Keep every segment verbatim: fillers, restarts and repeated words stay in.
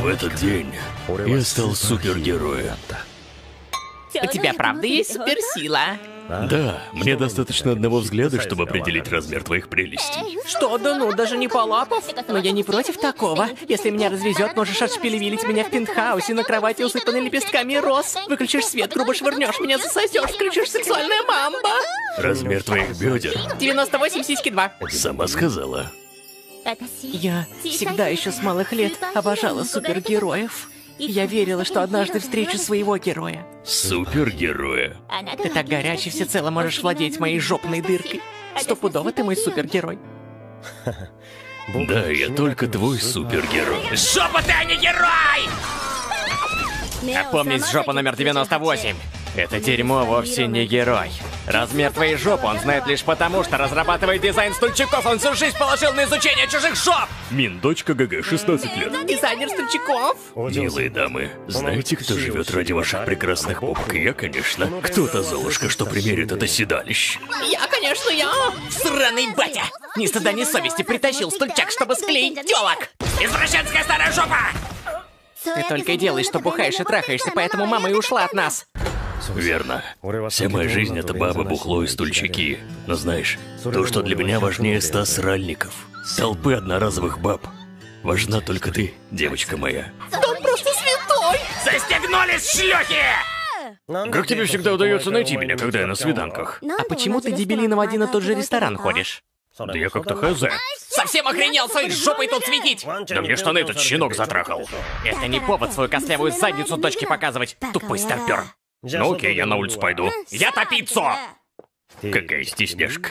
В этот день я стал супергероем. У тебя правда есть суперсила? Да, мне достаточно одного взгляда, чтобы определить размер твоих прелестей. Что, да ну, даже не полапов? Но я не против такого. Если меня развезет, можешь отшпилевилить меня в пентхаусе на кровати, усыпанной лепестками роз. Выключишь свет, грубо швырнешь меня, засосешь, включишь сексуальная мамба. Размер твоих бедер. девяносто восемь, сиськи два. Сама сказала. Я всегда еще с малых лет обожала супергероев. Я верила, что однажды встречу своего героя. Супергероя? Ты так горячий, всецело можешь владеть моей жопной дыркой. Стопудово ты мой супергерой. Да, я только твой супергерой. Жопа, ты, а не герой! Опомнись, жопа номер девяносто восемь. Это дерьмо вовсе не герой. Размер твоей жопы он знает лишь потому, что разрабатывает дизайн стульчиков. Он всю жизнь положил на изучение чужих жоп! Мин, дочка ГГ, шестнадцать лет. Дизайнер стульчиков? Милые дамы, знаете, кто живет ради ваших прекрасных попок? Я, конечно. Кто-то, Золушка, что примерит это седалище? Я, конечно, я. Сраный батя! Ни стыда, ни совести притащил стульчак, чтобы склеить тёлок. Извращенская старая жопа! Ты только и делаешь, что бухаешь и трахаешься, поэтому мама и ушла от нас. Верно. Вся моя жизнь — это баба, бухло и стульчики. Но знаешь, то, что для меня важнее ста сральников, толпы одноразовых баб, важна только ты, девочка моя. Он просто святой! Застегнулись, шлюхи! Как тебе всегда удается найти меня, когда я на свиданках? А почему ты, дебилином, в один и тот же ресторан ходишь? Да я как-то хз. Совсем охренел своей жопой тут светить! Да мне штаны этот щенок затрахал. Это не повод свою костлявую задницу дочке показывать, тупой старпер. Ну окей, я на улицу пойду. Я топицу! Какая стесняшка.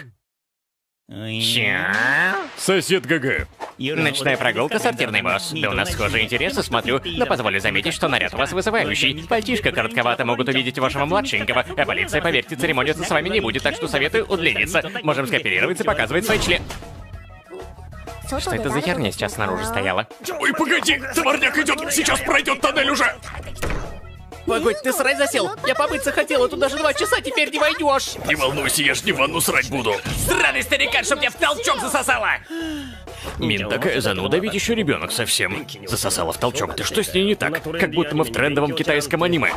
Ща? Сосед ГГ. Ночная прогулка, сортирный босс. Да у нас схожие интересы, смотрю. Но позволю заметить, что наряд у вас вызывающий. Пальтишко коротковато, могут увидеть вашего младшенького. А полиция, поверьте, церемониться с вами не будет, так что советую удлиниться. Можем скооперироваться и показывать свой член. Что это за херня сейчас снаружи стояла? Ой, погоди! Товарняк идет! Сейчас пройдет тоннель уже! Погодь, ты срать засел? Я побыться хотела, тут даже два часа теперь не войдешь. Не волнуйся, я ж не в ванну срать буду. Сраный старикан, чтоб меня в толчок засосала! Мин такая зануда, ведь еще ребенок совсем. Засосала в толчок. Ты что с ней не так? Как будто мы в трендовом китайском аниме.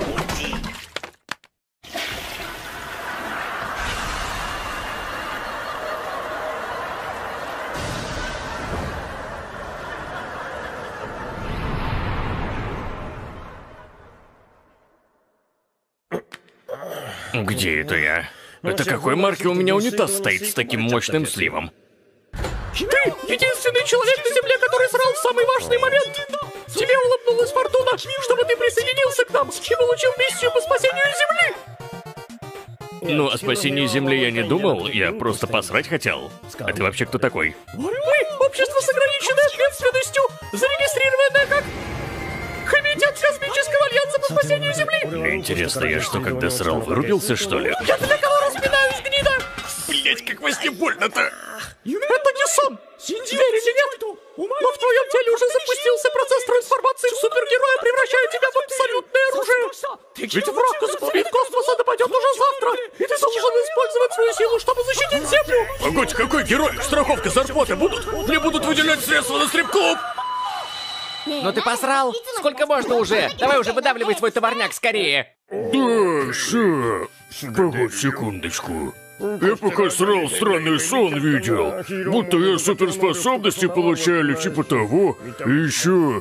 Где это я? Это какой марки у меня унитаз стоит с таким мощным сливом? Ты единственный человек на Земле, который срал в самый важный момент. Тебе улыбнулась фортуна, чтобы ты присоединился к нам и получил миссию по спасению Земли. Ну, о спасении Земли я не думал, я просто посрать хотел. А ты вообще кто такой? Мы общество с ограниченной ответственностью, зарегистрированное как Комитет Космического Альянса по спасению Земли. Мне интересно, я что, когда срал, вырубился, что ли? Я для кого распинаюсь, гнида? Блять, как во сне больно-то! Это не сон! Верь или нет, но в твоем теле уже запустился процесс трансформации в супергероя, превращая тебя в абсолютное оружие! Ведь враг из глубин космоса нападет уже завтра, и ты должен использовать свою силу, чтобы защитить Землю! Погодь, какой герой? Страховка, зарплаты будут? Мне будут выделять средства на стрип-клуб! Ну ты посрал? Сколько можно уже? Давай уже выдавливай свой товарняк скорее! Да, ща. Погодь секундочку. Я пока срал, странный сон видел. Будто я суперспособности получали, типа того. И еще...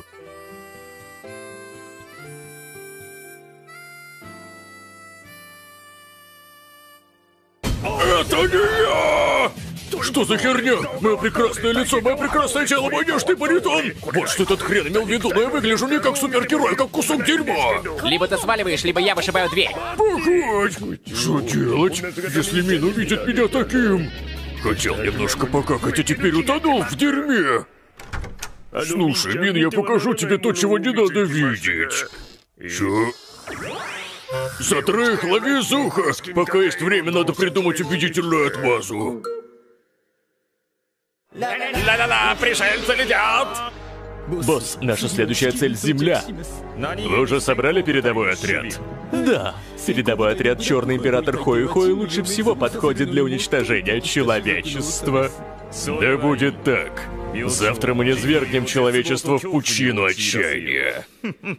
Это не я! Что за херня? Мое прекрасное лицо, мое прекрасное тело, мой нежный баритон! Вот что этот хрен имел в виду, но я выгляжу не как супергерой, а как кусок дерьма! Либо ты сваливаешь, либо я вышибаю дверь. Погодь! Что делать, если Мин увидит меня таким? Хотел немножко покакать, а теперь утонул в дерьме! Слушай, Мин, я покажу тебе то, чего не надо видеть. Чё? Затрых, лови из уха! Пока есть время, надо придумать убедительную отмазу. Ла-ла-ла, пришельцы летят! Босс, наша следующая цель — Земля. Вы уже собрали передовой отряд? Да. Передовой отряд Черный Император Хои-Хои лучше всего подходит для уничтожения человечества. Да будет так. Завтра мы низвергнем человечество в пучину отчаяния.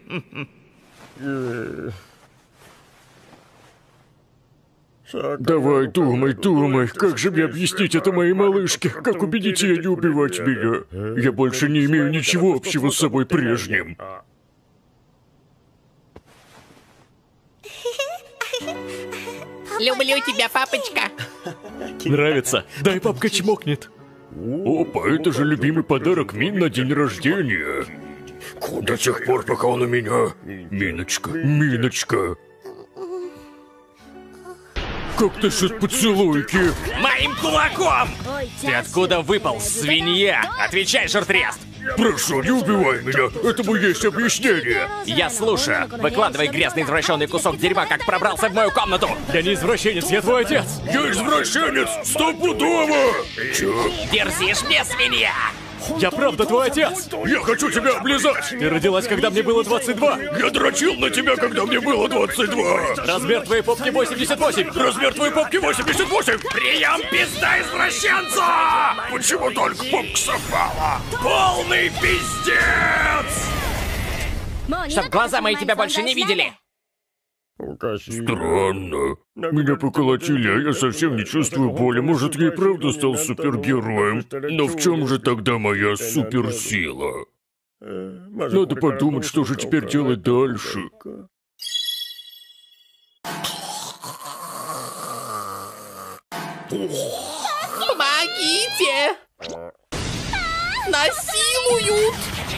Давай, думай, думай, как же мне объяснить это моей малышке? Как убедить ее не убивать меня? Я больше не имею ничего общего с собой прежним. Люблю тебя, папочка. Нравится? Дай папка чмокнет. Опа, это же любимый подарок Мин на день рождения. До тех пор, пока он у меня. Миночка, Миночка. Как ты шут поцелуйки? Моим кулаком! Ты откуда выпал, свинья? Отвечай, жиртрест! Прошу, не убивай меня, этому есть объяснение. Я слушаю. Выкладывай грязный извращенный кусок дерьма, как пробрался в мою комнату. Я не извращенец, я твой отец. Я извращенец, стопудово! Чё? Дерзишь мне, свинья? Я правда твой отец! Я хочу тебя облизать! Ты родилась, когда мне было двадцать два! Я дрочил на тебя, когда мне было двадцать два! Размер твоей попки восемьдесят восемь! Размер твоей попки восемьдесят восемь! Прием пизда извращенцу! Почему только попка совпала? Полный пиздец! Чтоб глаза мои тебя больше не видели! Странно. Меня поколотили, а я совсем не чувствую боли. Может, я и правда стал супергероем? Но в чем же тогда моя суперсила? Надо подумать, что же теперь делать дальше. Помогите! Насилуют!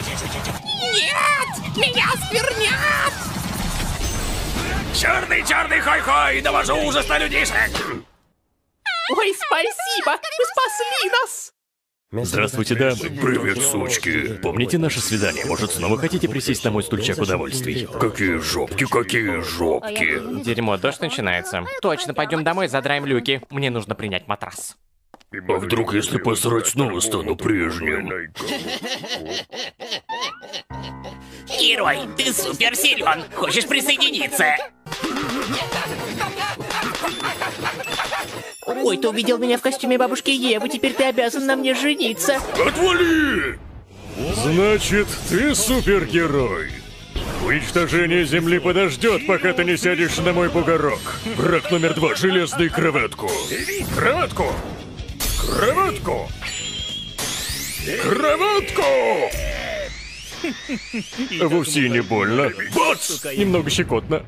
Нет! Меня сквернят! Черный, черный, хой-хой! Довожу ужас на людишек! Ой, спасибо! Вы спасли нас! Здравствуйте, дамы. Привет, сучки. Помните наше свидание? Может, снова хотите присесть на мой стульчак удовольствий? Какие жопки, какие жопки. Дерьмо, дождь начинается. Точно, пойдем домой, задраем люки. Мне нужно принять матрас. А вдруг, если посрать, снова стану прежним? Герой, ты супер силен. Хочешь присоединиться? Ой, ты увидел меня в костюме бабушки Евы, теперь ты обязан на мне жениться. Отвали! Значит, ты супергерой. Уничтожение Земли подождет, пока ты не сядешь на мой бугорок. Враг номер два — железную кроватку. Кроватку! Кроватку! Кроватку! Вовсе не больно. Бац! Немного щекотно.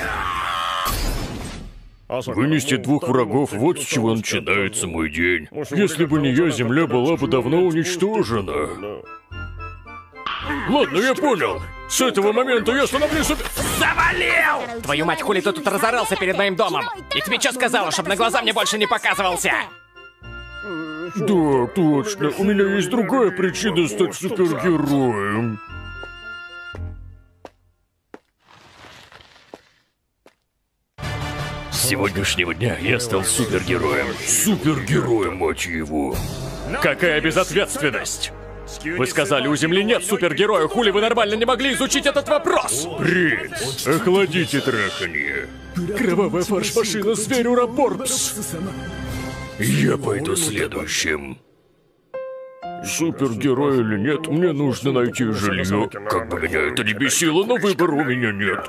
Вынести двух врагов — вот с чего начинается мой день. Если бы не я, Земля была бы давно уничтожена. Ладно, я понял. С этого момента я становлюсь супер... Завалил! Твою мать, хули ты тут разорался перед моим домом? И тебе что сказала, чтобы на глаза мне больше не показывался? Да, точно. У меня есть другая причина стать супергероем. С сегодняшнего дня я стал супергероем. Супергероем, мать его. Какая безответственность! Вы сказали, у Земли нет супергероя, хули вы нормально не могли изучить этот вопрос? Принц, охладите траханье. Кровавая фарш-машина, зверь Ураборбс. Я пойду следующим. Супергерой или нет, мне нужно найти жилье. Как бы меня это не бесило, но выбора у меня нет.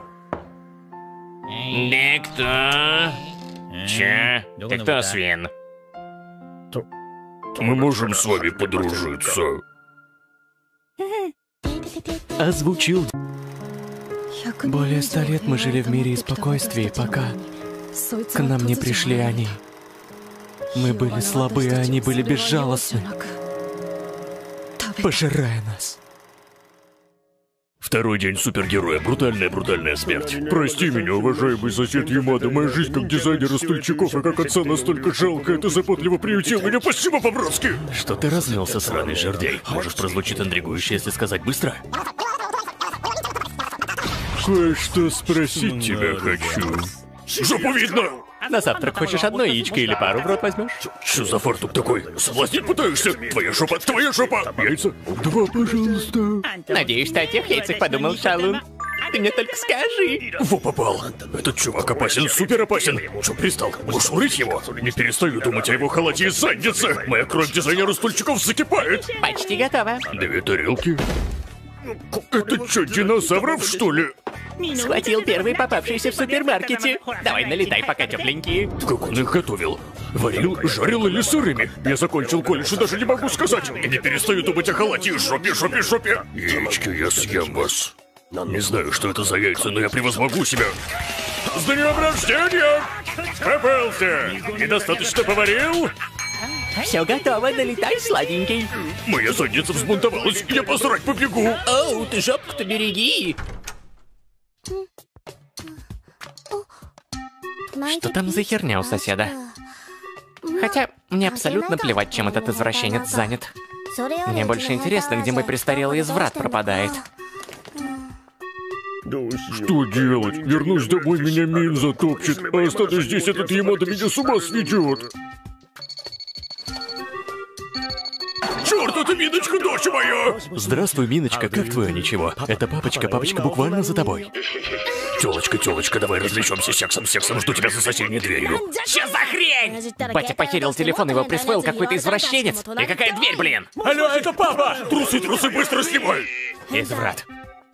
Да кто? Че? Ты кто, свин? Мы можем с вами подружиться. Озвучил. Более ста лет мы жили в мире и спокойствии, пока к нам не пришли они. Мы были слабы, а они были безжалостны, пожирая нас. Второй день супергероя. Брутальная-брутальная смерть. Прости меня, уважаемый сосед Ямада. Моя жизнь как дизайнера стульчиков и как отца настолько жалкая. Ты заботливо приютил меня. Спасибо по-братски. Что ты размялся, сраный жердей? Может, прозвучит интригующе, если сказать быстро? Кое-что спросить тебя хочу. Жопу видно! На завтрак хочешь одно яичко или пару в рот возьмешь? Что за фартук такой? Соблазнить пытаешься? Твоя жопа, твоя жопа! Яйца? Два, пожалуйста. Надеюсь, ты о тех яйцах подумал, шалун. Ты мне только скажи. Во попал. Этот чувак опасен, супер опасен. Чё пристал? Можешь урыть его? Не перестаю думать о его халате и заднице. Моя кровь дизайнера стульчиков закипает. Почти готово. Две тарелки. Это что, динозавров, что ли? Схватил первый попавшийся в супермаркете. Давай налетай, пока тепленькие. Как он их готовил? Варил, жарил или сырыми? Я закончил колледж и даже не могу сказать. И не перестаю думать о халате и жопе, жопе, жопе. Яички, я съем вас. Не знаю, что это за яйца, но я превозмогу себя. С днем рождения! Попался! Недостаточно поварил? Все готово, налетай, сладенький. Моя задница взбунтовалась, я посрать побегу. Оу, ты жопку-то береги. Что там за херня у соседа? Хотя, мне абсолютно плевать, чем этот извращенец занят. Мне больше интересно, где мой престарелый изврат пропадает. Что делать? Вернусь домой, меня Мин затопчет. А останусь здесь, этот Ямада меня с ума сведет. Черт, это Миночка, дочь моя! Здравствуй, Миночка, как твое ничего? Это папочка, папочка буквально за тобой. Тёлочка, тёлочка, давай развлечемся сексом, сексом, жду тебя за соседней дверью. Что за хрень? Батя потерял телефон, его присвоил какой-то извращенец. И какая дверь, блин? Алло, это папа! Трусы, трусы, быстро снимай! Изврат.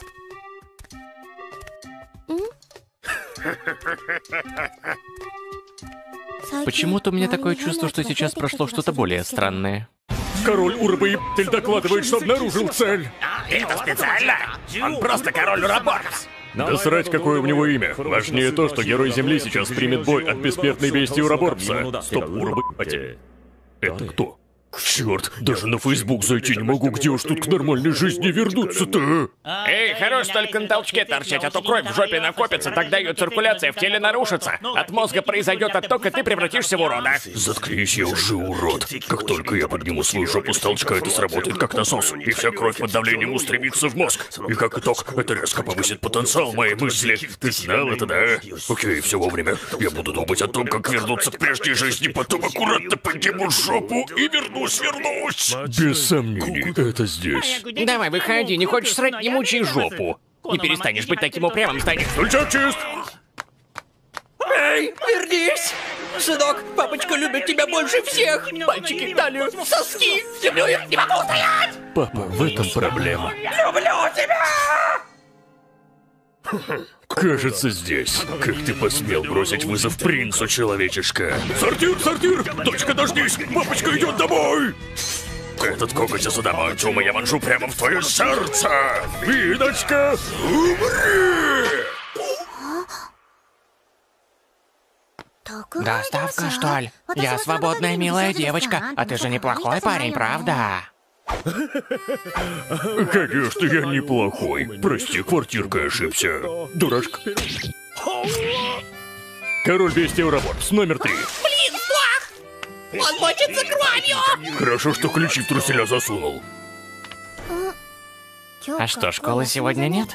Почему-то у меня такое чувство, что сейчас прошло что-то более странное. Король Урбоебатель докладывает, что обнаружил цель. Это специально? Он просто король Ураборкс. Да срать, какое у него имя. Важнее то, что герой Земли сейчас примет бой от бессмертной бестии Ураборкса. Стоп, Урбоебатель. Это кто? Черт, даже на Фейсбук зайти не могу, где уж тут к нормальной жизни вернуться-то? Эй, хорош только на толчке торчать, а то кровь в жопе накопится, тогда ее циркуляция в теле нарушится. От мозга произойдет отток, и ты превратишься в урода. Заткнись, я уже урод. Как только я подниму свою жопу с толчка, это сработает как насос, и вся кровь под давлением устремится в мозг. И как итог, это резко повысит потенциал моей мысли. Ты знал это, да? Окей, все вовремя. Я буду думать о том, как вернуться к прежней жизни, потом аккуратно подниму жопу и вернусь. Вернусь! Без сомнений, это здесь. Давай, выходи, не хочешь срать, не мучай жопу. Не перестанешь быть таким упрямым, станешь. Стульчак чист! Эй, вернись! Сынок, папочка любит тебя больше всех! Пальчики, талию, соски! Люблю их, не могу стоять! Папа, в этом проблема. Люблю тебя! Кажется, здесь. Как ты посмел бросить вызов принцу, человечишка? Сортир, сортир! Дочка, дождись! Папочка идет домой! Этот коготь из адамантиума я вонжу прямо в твое сердце! Миночка, умри! Доставка, что ли? Я свободная милая девочка, а ты же неплохой парень, правда? Конечно, я неплохой. Прости, квартиркой ошибся. Дурашка. Король бестия Ураборкс, номер три. Блин, сдох! Он мочится кровью! Хорошо, что ключи в труселя засунул. А что, школы сегодня нет?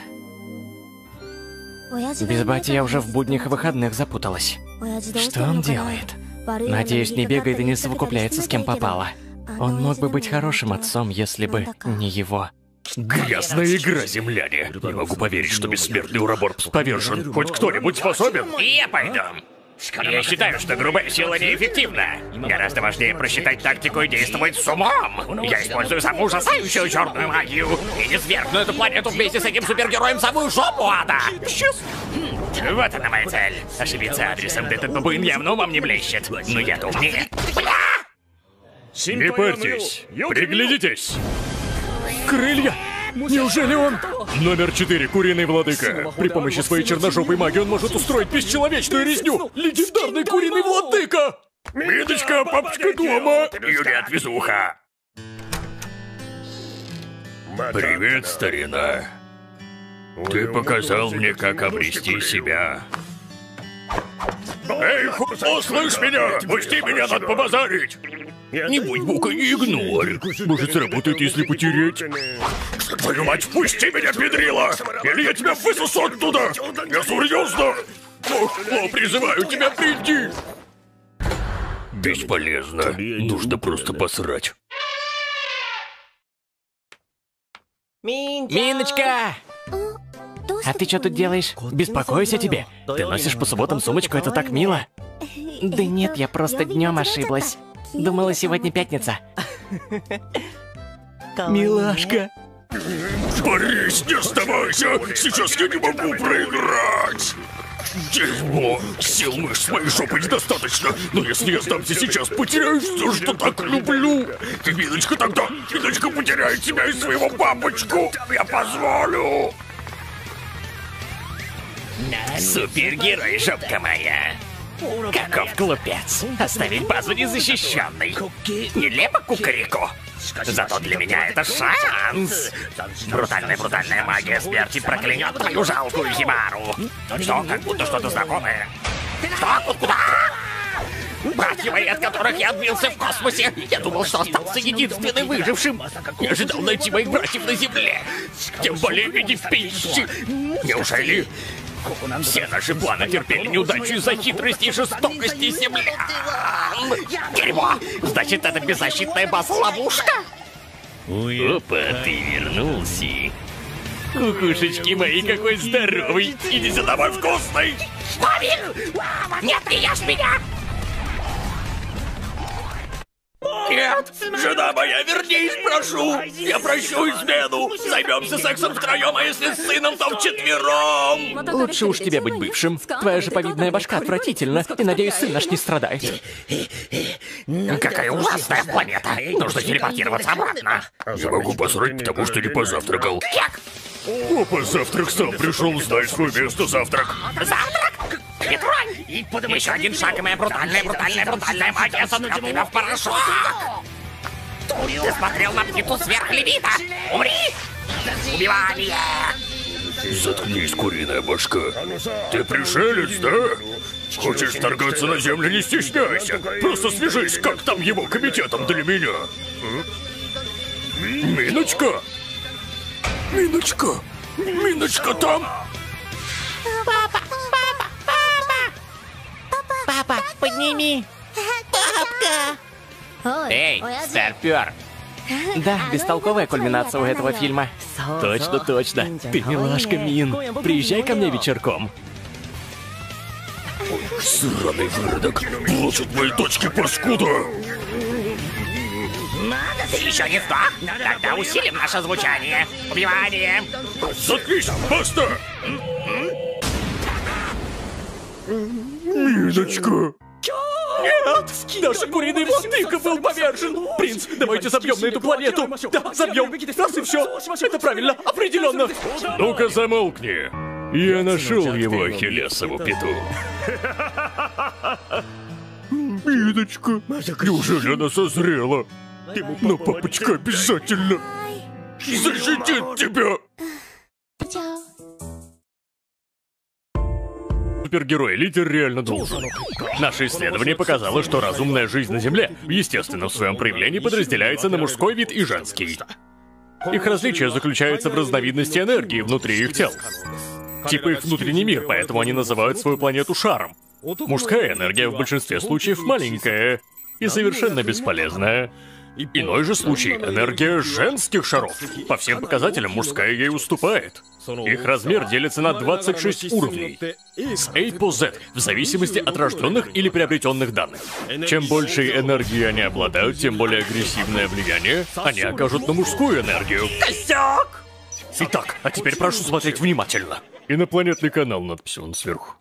Без бати я уже в будних и выходных запуталась. Что он делает? Надеюсь, не бегает и не совокупляется с кем попало. Он мог бы быть хорошим отцом, если бы не его. Грязная игра, земляне. Не могу поверить, что бессмертный Ураборкс повержен. Хоть кто-нибудь способен? Я пойду. Я считаю, что грубая сила неэффективна. Гораздо важнее просчитать тактику и действовать с умом. Я использую самую ужасающую черную магию и не свергну эту планету вместе с этим супергероем в самую жопу ада. Вот она моя цель. Ошибиться адресом, да этот бабуин явно умом не блещет. Но я-то умнее. Бля! Не парьтесь, приглядитесь. Крылья! Неужели он? Номер четыре, куриный владыка. При помощи своей черножопой магии он может устроить бесчеловечную резню. Легендарный куриный владыка! Миночка, папочка дома. Юлия отвезуха. Привет, старина. Ты показал мне, как обрести себя. Эй, хуй, слышь меня! Пусти меня, надо побазарить! Не будь бука, не игнорь. Может, сработает, если потереть. Твою мать, пусти меня, педрила! Или я тебя высосу оттуда! Я серьезно! Ох, Фло, призываю тебя прийти! Бесполезно. Нужно просто посрать. Миночка! А ты что тут делаешь? Беспокоюсь о тебе. Ты носишь по субботам сумочку, это так мило. Да нет, я просто днем ошиблась. Думала, сегодня пятница. Милашка. Борис, не оставайся! Сейчас я не могу проиграть! Дерьмо! Сил мышц моей жопы недостаточно, но если я сдамся сейчас, потеряю все, что так люблю! Миночка тогда! Миночка потеряет себя и своего папочку! Я позволю! Супергерой, жопка моя. Каков глупец. Оставить базу незащищенной. Нелепо, кукареку. Зато для меня это шанс. Брутальная-брутальная магия смерти проклянет твою жалкую химару. Что, как будто что-то знакомое? Что? Куда? Братья мои, от которых я отбился в космосе. Я думал, что остался единственным выжившим. Не ожидал найти моих братьев на Земле. Тем более в виде пищи. Неужели... Все наши планы терпели неудачу из-за хитрости и жестокости землян. Дерьмо! Значит, это беззащитная база-ловушка? Опа, ты вернулся. Кукушечки мои, какой здоровый. Иди сюда, мой вкусный. Павел! Нет, не ешь меня! Нет! Жена моя, вернись, прошу! Я прощу измену! Займемся сексом втроем, а если с сыном, то вчетвером! Лучше уж тебе быть бывшим. Твоя же повидная башка отвратительна, и, надеюсь, сын наш не страдает. Какая ужасная планета! Нужно телепортироваться обратно. Не могу посрать, потому что не позавтракал. Как? Опа, завтрак сам пришел, знай свое место, завтрак. Завтрак? Не тронь! Еще один шаг, и моя брутальная, брутальная, брутальная магия сотрет тебя в порошок! Ты смотрел на птицу сверхлевита! Умри! Убивание! Заткнись, куриная башка. Ты пришелец, да? Хочешь вторгаться на землю, не стесняйся. Просто свяжись, как там его комитетом для меня. Миночка? Миночка? Миночка там? Папа! Папа! Папа! Папа, подними! Папка! Эй, старпер! Да, бестолковая кульминация у этого фильма. Точно, точно. Ты милашка, Мин. Приезжай ко мне вечерком. Сраный выродок! Плачут мои дочки, паскуда! Ты еще не сдох? Тогда усилим наше звучание. Убивание! Заткнись, баста! Миночка! Нет! Наш куриный владыка был повержен! Принц, давайте забьем на эту планету! Да, забьем! Раз и все! Это правильно, определенно! Ну-ка замолкни! Я нашел его ахиллесову пяту. Миночка, неужели она созрела? Но папочка обязательно защитит тебя! Супергерой-лидер реально должен. Наше исследование показало, что разумная жизнь на Земле в естественном своем проявлении подразделяется на мужской вид и женский. Их различие заключается в разновидности энергии внутри их тел. Типа их внутренний мир, поэтому они называют свою планету шаром. Мужская энергия в большинстве случаев маленькая и совершенно бесполезная. Иной же случай — энергия женских шаров. По всем показателям мужская ей уступает. Их размер делится на двадцать шесть уровней. С A по Z, в зависимости от рожденных или приобретенных данных. Чем большей энергией они обладают, тем более агрессивное влияние они окажут на мужскую энергию. Косяк! Итак, а теперь прошу смотреть внимательно. Инопланетный канал, надпись вон сверху.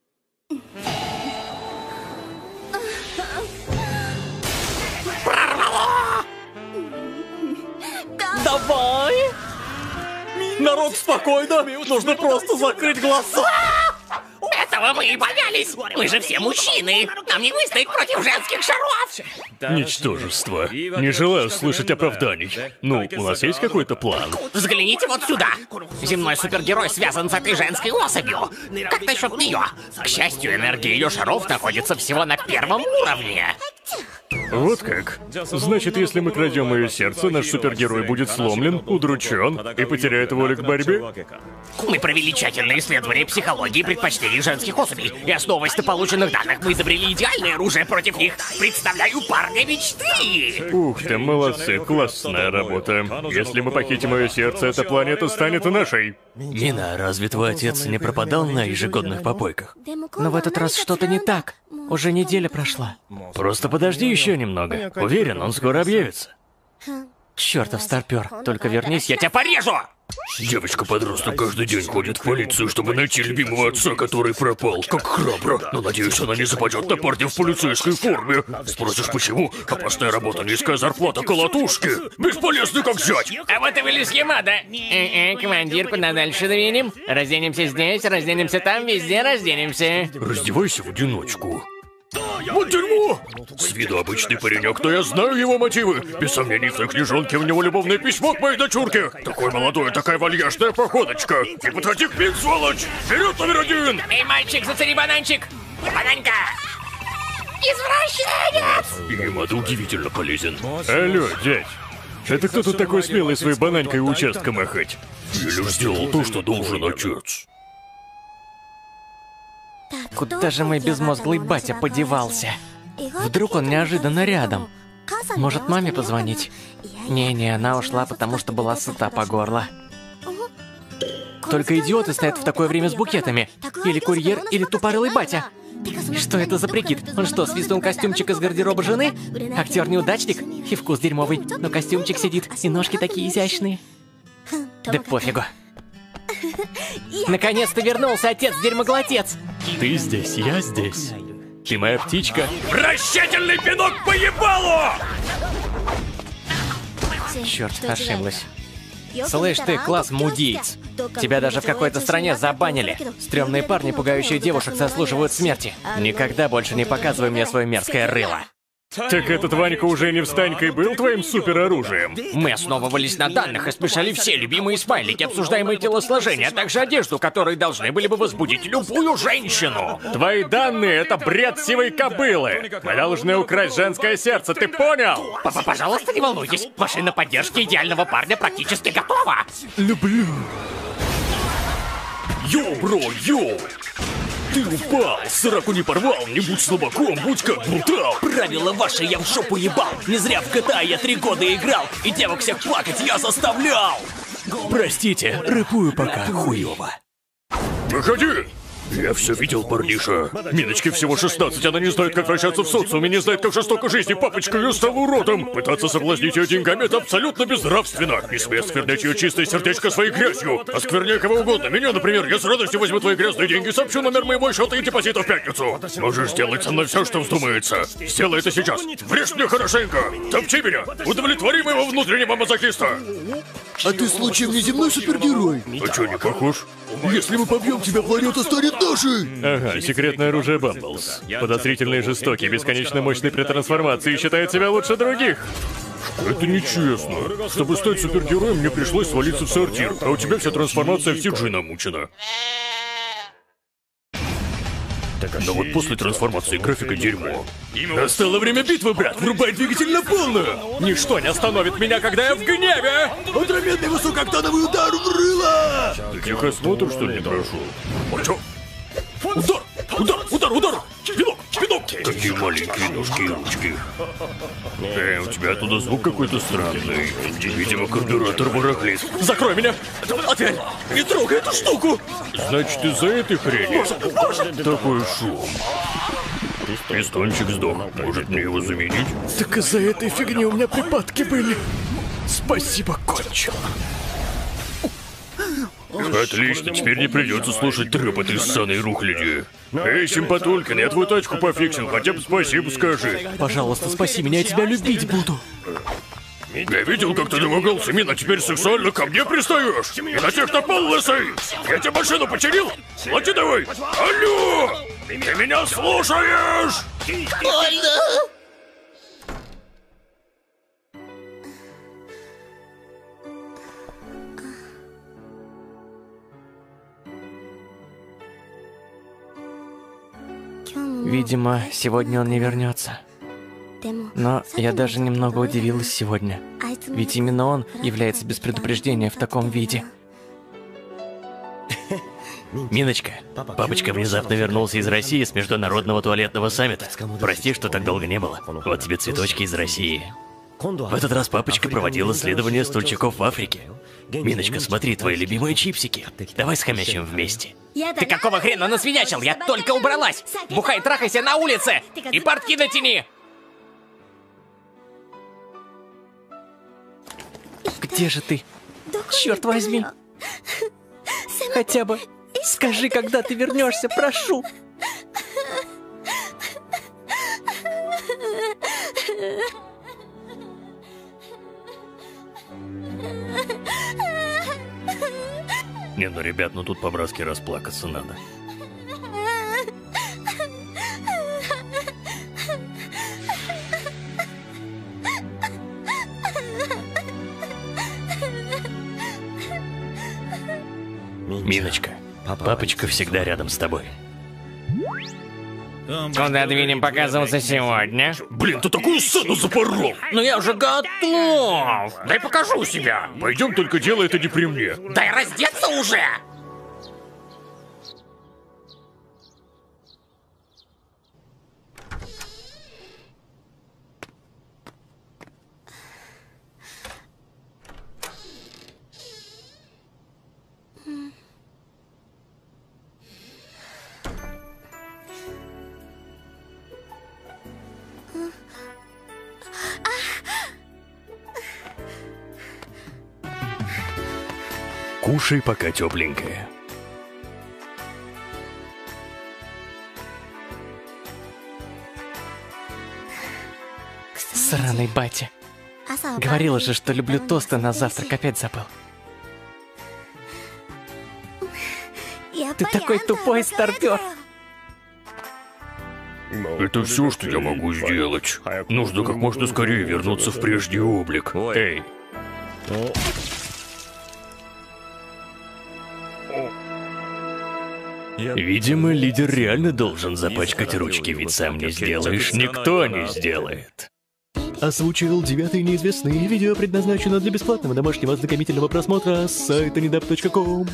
Давай! Народ, спокойно! Нужно просто закрыть глаза! Этого мы и боялись! Мы же все мужчины! Нам не выстоять против женских шаров! Ничтожество. Не желаю слышать оправданий. Ну, у нас есть какой-то план? Взгляните вот сюда! Земной супергерой связан с этой женской особью! Как насчет нее? К счастью, энергия ее шаров находится всего на первом уровне! Вот как? Значит, если мы крадем ее сердце, наш супергерой будет сломлен, удручен и потеряет волю к борьбе? Мы провели тщательное исследование психологии и предпочтений женских особей, и основываясь на полученных данных, мы изобрели идеальное оружие против них. Представляю парня мечты! Ух ты, молодцы, классная работа. Если мы похитим ее сердце, эта планета станет нашей. Нина, разве твой отец не пропадал на ежегодных попойках? Но в этот раз что-то не так. Уже неделя прошла. Просто подожди еще немного. Уверен, он скоро объявится. Чертов старпер. Только вернись, я тебя порежу! Девочка-подросток каждый день ходит в полицию, чтобы найти любимого отца, который пропал. Как храбро. Но надеюсь, она не западет на парня в полицейской форме. Спросишь, почему? Опасная работа, низкая зарплата, колотушки. Бесполезный как зять. А вот и были схема, да? Э-э, командир, куда дальше двинем? Разденемся здесь, разденемся там, везде разденемся. Раздевайся в одиночку. Вот дерьмо! С виду обычный паренек, но я знаю его мотивы. Без сомнений, в той книжонке у него любовное письмо к моей дочурке. Такой молодой, такая вальяжная походочка. Не подходи к пик, сволочь! Вперед, номер один! Эй, мальчик, зацени бананчик! Бананька! Извращенец! Им это удивительно полезен. Алло, дядь. Это кто тут такой смелый своей бананькой у участка махать? Я лишь сделал то, что должен отец. Куда же мой безмозглый батя подевался? Вдруг он неожиданно рядом? Может, маме позвонить? Не-не, она ушла, потому что была сыта по горло. Только идиоты стоят в такое время с букетами. Или курьер, или тупорылый батя. Что это за прикид? Он что, свистнул костюмчик из гардероба жены? Актер-неудачник? И вкус дерьмовый, но костюмчик сидит, и ножки такие изящные. Да пофигу. Наконец-то вернулся, отец-дерьмоглотец! Ты здесь, я здесь. Ты моя птичка. Вращательный пинок по ебалу! Черт, ошиблась. Слышь ты, класс мудиец. Тебя даже в какой-то стране забанили. Стрёмные парни, пугающие девушек, заслуживают смерти. Никогда больше не показывай мне свое мерзкое рыло. Так этот Ванька уже не встанька и был твоим супероружием? Мы основывались на данных и смешали все любимые смайлики, обсуждаемые телосложения, а также одежду, которые должны были бы возбудить любую женщину. Твои данные — это бред сивой кобылы. Мы должны украсть женское сердце, ты понял? Папа, пожалуйста, не волнуйтесь. Машина поддержки идеального парня практически готова. Люблю. Йоу, бро, йоу! Ты упал, сраку не порвал, не будь слабаком, будь как брутал. Правила ваши я в жопу ебал. Не зря в джи ти эй я три года играл, и девок всех плакать я заставлял. Простите, рэпую пока хуёво. Выходи! Я все видел, парниша. Миночке всего шестнадцать, она не знает, как вращаться в социуме, не знает, как жестоко жизни. Папочка ее стал уродом. Пытаться соблазнить ее деньгами — это абсолютно безнравственно. Не смей осквернять ее чистое сердечко своей грязью. Оскверняй кого угодно. Меня, например, я с радостью возьму твои грязные деньги, сообщу номер моего счета и депозита в пятницу. Можешь сделать со мной все, что вздумается. Сделай это сейчас. Врежь мне хорошенько. Топчи меня. Удовлетвори моего внутреннего мазохиста. А ты случаем не земной супергерой? А чё, не похож? Если мы побьем тебя, планета станет нашей! Ага, секретное оружие Бамблс. Подозрительный и жестокий, бесконечно мощный при трансформации, считает себя лучше других. Это нечестно. Чтобы стать супергероем, мне пришлось свалиться в сортир, а у тебя вся трансформация в Си Джи намучена. Но вот после трансформации графика дерьмо. Настало время битвы, брат! Врубай двигатель на полную! Ничто не остановит меня, когда я в гневе! Отраменный высокооктановый удар в рыло! Ты техосмотр, что ли, не прошел? А чё? Удар! Удар! Удар! Удар! Пинок! Пинок! Какие маленькие ножки и ручки. Эй, у тебя оттуда звук какой-то странный. Видимо, карбюратор барахлит. Закрой меня! Отверь! Не трогай эту штуку! Значит, из-за этой хрени такой шум. Пистончик сдох. Может, мне его заменить? Так из-за этой фигни у меня припадки были. Спасибо, кончил. Отлично, теперь не придется слушать трэп этой ссаной рухляди. Эй, симпатулькин, я твою тачку пофиксил, хотя бы спасибо скажи. Пожалуйста, спаси меня, я тебя любить буду. Я видел, как ты домогался, Мина, теперь сексуально ко мне пристаешь? И на тех напал, лысый! Я тебе машину починил? Плати давай! Алло! Ты меня слушаешь? Больно! Видимо, сегодня он не вернется. Но я даже немного удивилась сегодня. Ведь именно он является без предупреждения в таком виде. Миночка, папочка внезапно вернулся из России с международного туалетного саммита. Прости, что так долго не было. Вот тебе цветочки из России. В этот раз папочка проводил исследование стульчиков в Африке. Миночка, смотри, твои любимые чипсики. Давай схомячим вместе. Ты какого хрена насвинячил? Я только убралась! Бухай, трахайся на улице! И портки натяни! Где же ты? Черт возьми! Хотя бы скажи, когда ты вернешься, прошу! Не, ну, ребят, ну тут по-братски расплакаться надо. Миночка, папочка всегда рядом с тобой. Куда двинем показываться сегодня? Блин, ты такую сцену запорол! Ну я уже готов! Дай покажу себя! Пойдем, только делай это не при мне. Дай раздеться уже! Кушай, пока тепленькая. Сраный батя. Говорила же, что люблю тосты на завтрак, опять забыл. Ты такой тупой старпер. Это все, что я могу сделать. Нужно как можно скорее вернуться в прежний облик. Эй. Видимо, лидер реально должен запачкать ручки, ведь сам не сделаешь, никто не сделает. Озвучил девятый неизвестный. Видео предназначено для бесплатного домашнего ознакомительного просмотра с сайта недап точка ком.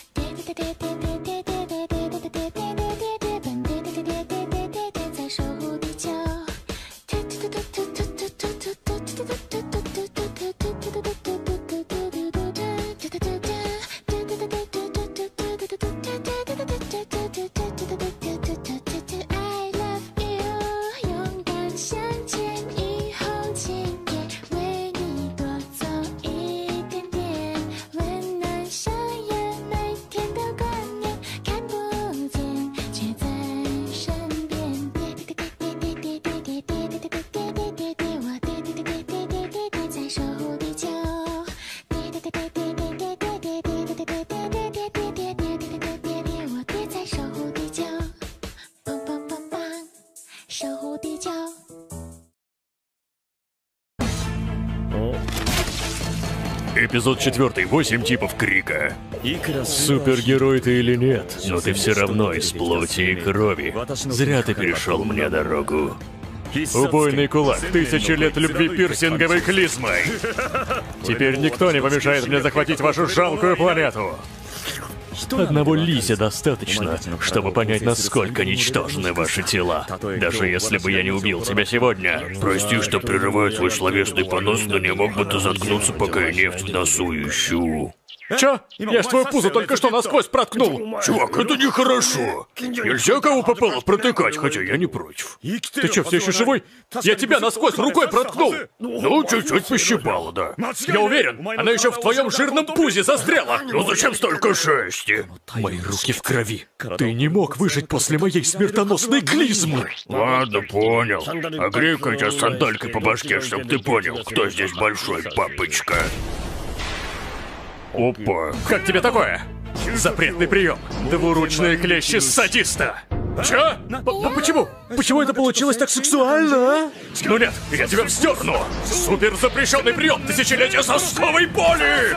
Эпизод четвертый. Восемь типов крика. Супергерой ты или нет, но ты все равно из плоти и крови. Зря ты перешел мне дорогу. Убойный кулак, тысячи лет любви пирсинговой клизмой. Теперь никто не помешает мне захватить вашу жалкую планету. Одного лися достаточно, чтобы понять, насколько ничтожны ваши тела. Даже если бы я не убил тебя сегодня. Прости, что прерываю свой словесный понос, но не мог бы ты заткнуться, пока я нефть в носу ищу. Чё? Я ж твою пузо только что насквозь проткнул. Чувак, это нехорошо. Нельзя кого попало протыкать, хотя я не против. Ты чё, все еще живой? Я тебя насквозь рукой проткнул. Ну, чуть-чуть пощипало, да. Я уверен, она еще в твоем жирном пузе застряла. Ну зачем столько шести? Мои руки в крови. Ты не мог выжить после моей смертоносной клизмы. Ладно, понял. А грей-ка я сандалькой по башке, чтоб ты понял, кто здесь большой папочка. Опа. Как тебе такое? Запретный прием. Двуручные клещи садиста. Чё? П- Почему? Почему это получилось так сексуально, а? Ну нет, я тебя вздерну. Супер запрещенный прием тысячелетия сосковой боли.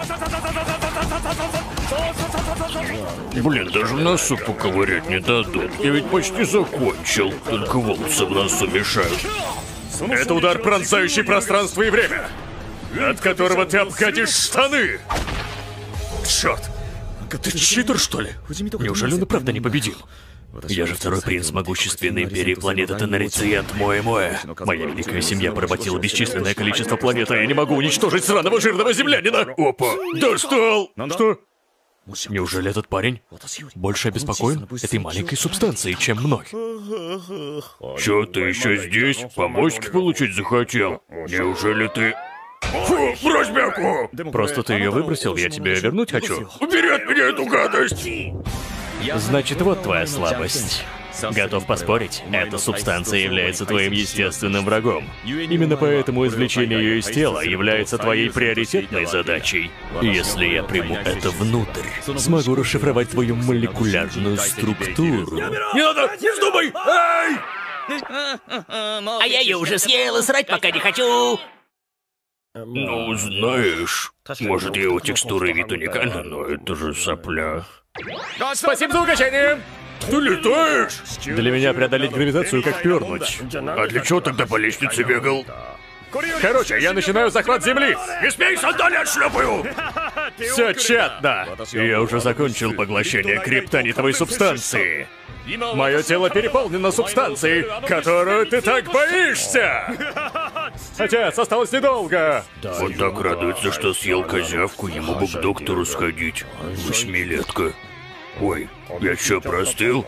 Блин, даже в носу поковырять не дадут. Я ведь почти закончил. Только волосы в носу мешают. Это удар, пронзающий пространство и время, от которого ты обкатишь штаны. Черт! Ты читер, что ли? Неужели он и правда непобедим? Я же второй принц могущественной империи планеты Тенарициент Моэ-Моэ. Моя великая семья поработила бесчисленное количество планет, а я не могу уничтожить сраного жирного землянина! Опа! Достал! Что? Неужели этот парень больше обеспокоен этой маленькой субстанцией, чем мной? Чё ты еще здесь? Помочки получить захотел? Неужели ты... Фу, брось бяку! Просто ты ее выбросил, я тебе вернуть хочу. Убери от меня эту гадость! Значит, вот твоя слабость. Готов поспорить, эта субстанция является твоим естественным врагом. Именно поэтому извлечение ее из тела является твоей приоритетной задачей. Если я приму это внутрь, Смогу расшифровать твою молекулярную структуру. Не надо! Не вздумай! Эй! А я ее уже съел и срать пока не хочу. Ну, знаешь, может, его текстура и вид уникальны, но это же сопля. Спасибо за угощение! Ты летаешь? Для меня преодолеть гравитацию как пернуть. А для чего тогда по лестнице бегал? Короче, я начинаю захват земли. Не смей, сандали отшлепаю! Все тщетно. Я уже закончил поглощение криптонитовой субстанции. Мое тело переполнено субстанцией, которую ты так боишься. Отец, осталось недолго. Он так радуется, что съел козявку, ему бы к доктору сходить. Восьмилетка. Ой, я чё, простыл?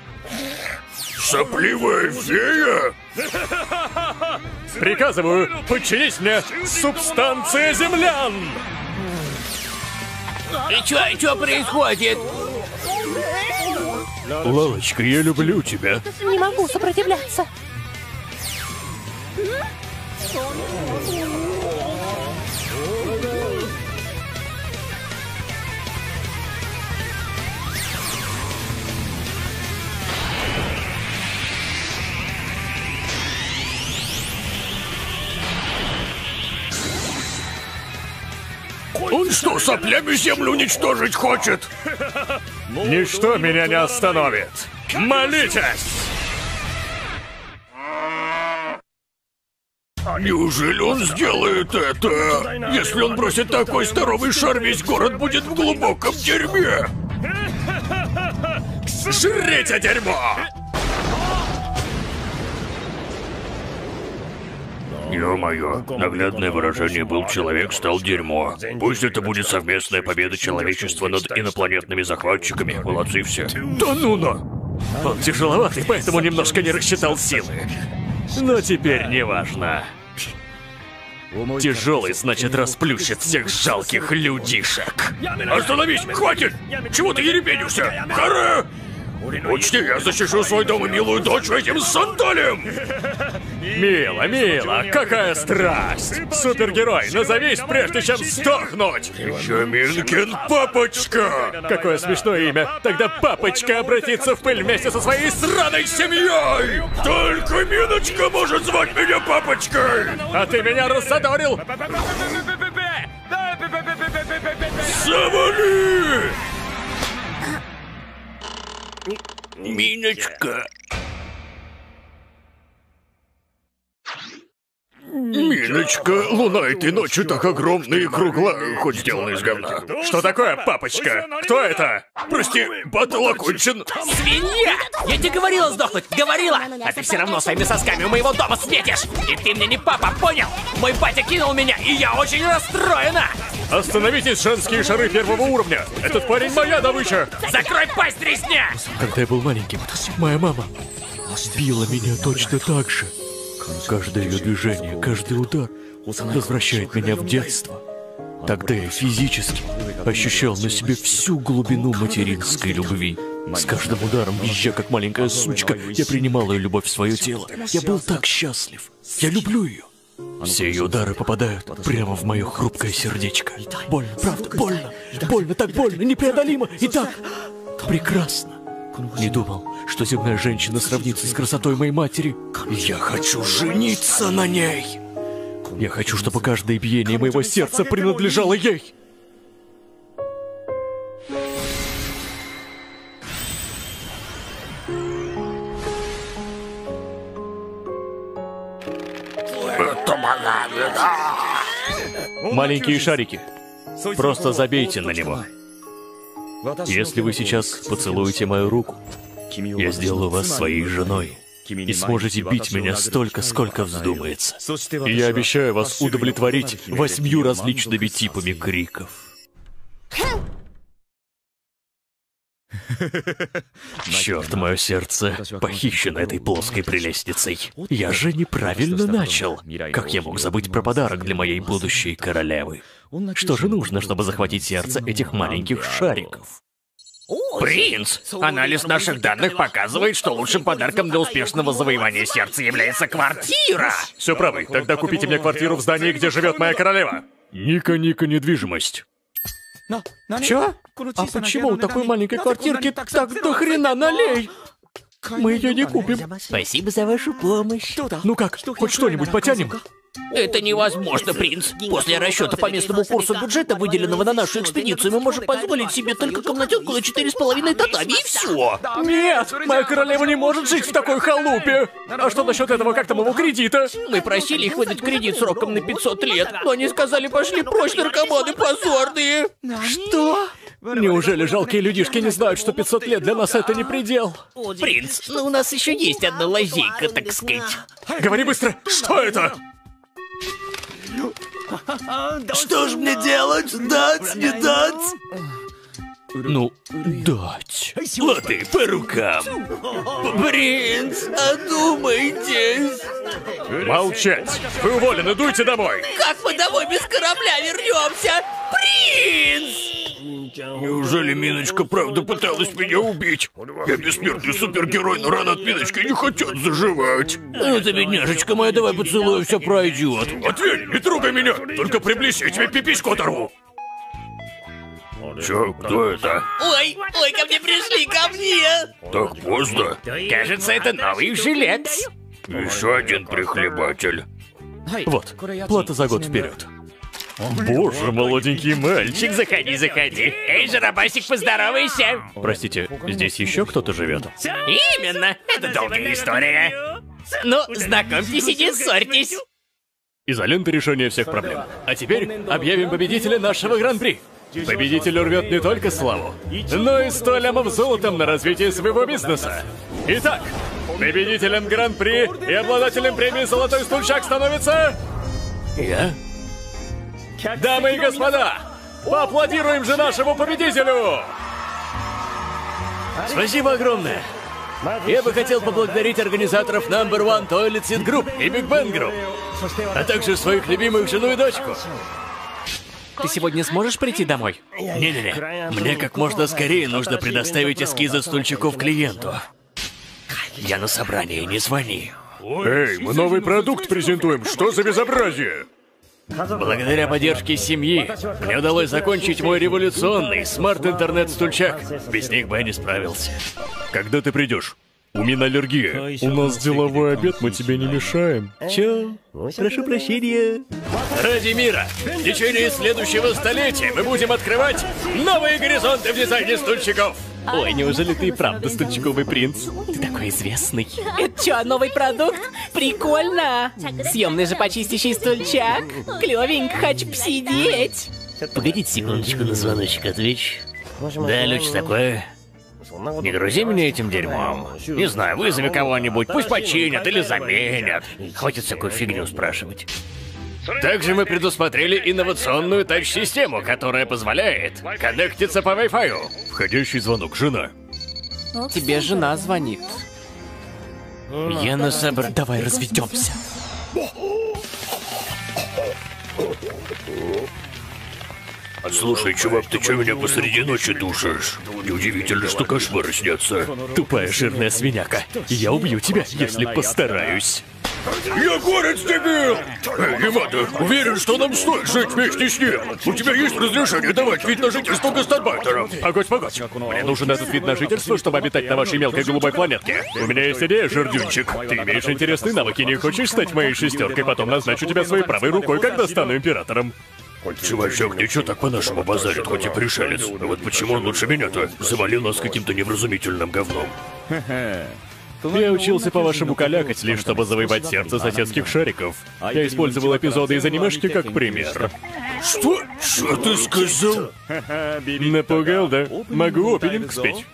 Сопливая фея? Приказываю, подчинись мне, субстанция землян! И чё, и чё происходит? Лалочка, я люблю тебя. Не могу сопротивляться. Он что, соплями землю уничтожить хочет? Ничто меня не остановит. Молитесь! Неужели он сделает это? Если он бросит такой здоровый шар, весь город будет в глубоком дерьме. Жрите дерьмо! Ё-моё, наглядное выражение «был человек, стал дерьмо». Пусть это будет совместная победа человечества над инопланетными захватчиками. Молодцы все. Да ну ну! Он тяжеловатый, поэтому немножко не рассчитал силы. Но теперь не важно. Тяжелый, значит, расплющит всех жалких людишек. Остановись! Хватит! Чего ты ерепенишься? Харе! Учти, я защищу свой дом и милую дочь этим сандалем! Мило, мило, какая страсть! Супергерой, назовись, прежде чем сдохнуть! Чаминкин Папочка! Какое смешное имя! Тогда Папочка обратится в пыль вместе со своей сраной семьей! Только Миночка может звать меня Папочкой! А ты меня рассадорил! Завали! Миночка. Миночка, луна этой ночью так огромная и круглая, хоть сделана из говна. Что такое, Папочка? Кто это? Прости, батл окончен. Свинья! Я тебе говорила сдохнуть, говорила! А ты все равно своими сосками у моего дома светишь! И ты мне не папа, понял? Мой батя кинул меня, и я очень расстроена! Остановитесь, женские шары первого уровня! Этот парень моя добыча! Закрой пасть, тресня! Когда я был маленьким, моя мама била меня точно так же. Каждое ее движение, каждый удар возвращает меня в детство. Тогда я физически ощущал на себе всю глубину материнской любви. С каждым ударом, визжа как маленькая сучка, я принимал ее любовь в свое тело. Я был так счастлив. Я люблю ее. Все ее удары попадают прямо в мое хрупкое сердечко. Больно, правда, больно. Больно, так больно, непреодолимо и так прекрасно. Не думал, что земная женщина сравнится с красотой моей матери. Я хочу жениться на ней. Я хочу, чтобы каждое биение моего сердца принадлежало ей. Маленькие шарики. Просто забейте на него. Если вы сейчас поцелуете мою руку, я сделаю вас своей женой. И сможете бить меня столько, сколько вздумается. И я обещаю вас удовлетворить восьмью различными типами криков. Черт, мое сердце похищено этой плоской прелестницей. Я же неправильно начал. Как я мог забыть про подарок для моей будущей королевы? Что же нужно, чтобы захватить сердце этих маленьких шариков? Принц! Анализ наших данных показывает, что лучшим подарком для успешного завоевания сердца является квартира! Все правы, тогда купите мне квартиру в здании, где живет моя королева. Ника-Ника недвижимость. Чё? А почему у такой маленькой квартирки так до хрена налей? Мы ее не купим. Спасибо за вашу помощь. Ну как, хоть что-нибудь потянем? Это невозможно, принц. После расчета по местному курсу бюджета, выделенного на нашу экспедицию, мы можем позволить себе только комнатенку на четыре с половиной татами, и все. Нет, моя королева не может жить в такой халупе. А что насчет этого, как там его кредита? Мы просили их выдать кредит сроком на пятьсот лет, но они сказали, пошли прочь, наркоманы позорные. Что? Неужели жалкие людишки не знают, что пятьсот лет для нас это не предел? Принц, но у нас еще есть одна лазейка, так сказать. Говори быстро, что это? Что ж мне делать? Дать, не дать? Ну, дать. Лады по рукам. Принц, одумайтесь. Молчать! Вы уволены, дуйте домой! Как мы домой без корабля вернемся? Принц! Неужели Миночка правда пыталась меня убить? Я бессмертный супергерой, но раны от Миночки не хотят заживать. Это бедняжечка моя, давай поцелуем, все пройдет. Ответь, не трогай меня! Только приблизься, я тебе пипиську оторву! Чё, кто это? Ой, ой, ко мне пришли, ко мне! Так поздно. Кажется, это новый жилец. Еще один прихлебатель. Вот, плата за год вперед. Боже, молоденький мальчик. Заходи, заходи. Эй, Жарабасик, поздоровайся. Простите, здесь еще кто-то живет? Именно, это долгая история. Ну, знакомьтесь и не ссорьтесь. Изолента решения всех проблем. А теперь объявим победителя нашего гран-при. Победитель рвет не только славу, но и сто лямов золотом на развитие своего бизнеса. Итак, победителем гран-при и обладателем премии «Золотой стульчак» становится... Я? Дамы и господа, поаплодируем же нашему победителю! Спасибо огромное. Я бы хотел поблагодарить организаторов Number One Toilet Seat Group и Big Bang Group, а также своих любимых жену и дочку. Ты сегодня сможешь прийти домой? Не-не-не, мне как можно скорее нужно предоставить эскизы стульчиков клиенту. Я на собрании, не звони. Эй, мы новый продукт презентуем, что за безобразие? Благодаря поддержке семьи мне удалось закончить мой революционный смарт-интернет-стульчак. Без них бы я не справился. Когда ты придешь? У меня аллергия. У нас деловой обед, мы тебе не мешаем. Чё? Прошу прощения. Ради мира! В течение следующего столетия мы будем открывать новые горизонты в дизайне стульчиков! Ой, неужели ты и правда стульчиковый принц? Ты такой известный. Это чё, новый продукт? Прикольно! Съемный же почистящий стульчак. Клёвенько, хочу посидеть. Погодите секундочку, на звоночек отвечу. Да, Люч, такое. Не грузи меня этим дерьмом. Не знаю, вызови кого-нибудь, пусть починят или заменят. Хватит всякую фигню спрашивать. Также мы предусмотрели инновационную тач-систему, которая позволяет коннектиться по Wi-Fi. Входящий звонок, жена. Тебе жена звонит. Я на собр... Давай разведемся. Слушай, чувак, ты чё меня посреди ночи душишь? Неудивительно, что кошмары снятся. Тупая жирная свиняка. Я убью тебя, если постараюсь. Я город дебил! Эй, Ямада, уверен, что нам стоит жить вместе с ним. У тебя есть разрешение давать вид на жительство гастарбайтерам? Погодь, погодь. Мне нужен этот вид на жительство, чтобы обитать на вашей мелкой голубой планетке. У меня есть идея, жердюнчик. Ты имеешь интересные навыки, не хочешь стать моей шестеркой? Потом назначу тебя своей правой рукой, когда стану императором. Чувачок, ничего так по-нашему базарит, хоть и пришелец. Но вот почему он лучше меня-то завалил нас каким-то невразумительным говном? Я учился по-вашему калякать, лишь чтобы завоевать сердце соседских шариков. Я использовал эпизоды из анимешки как пример. Что? Что ты сказал? Напугал, да? Могу опенинг спеть.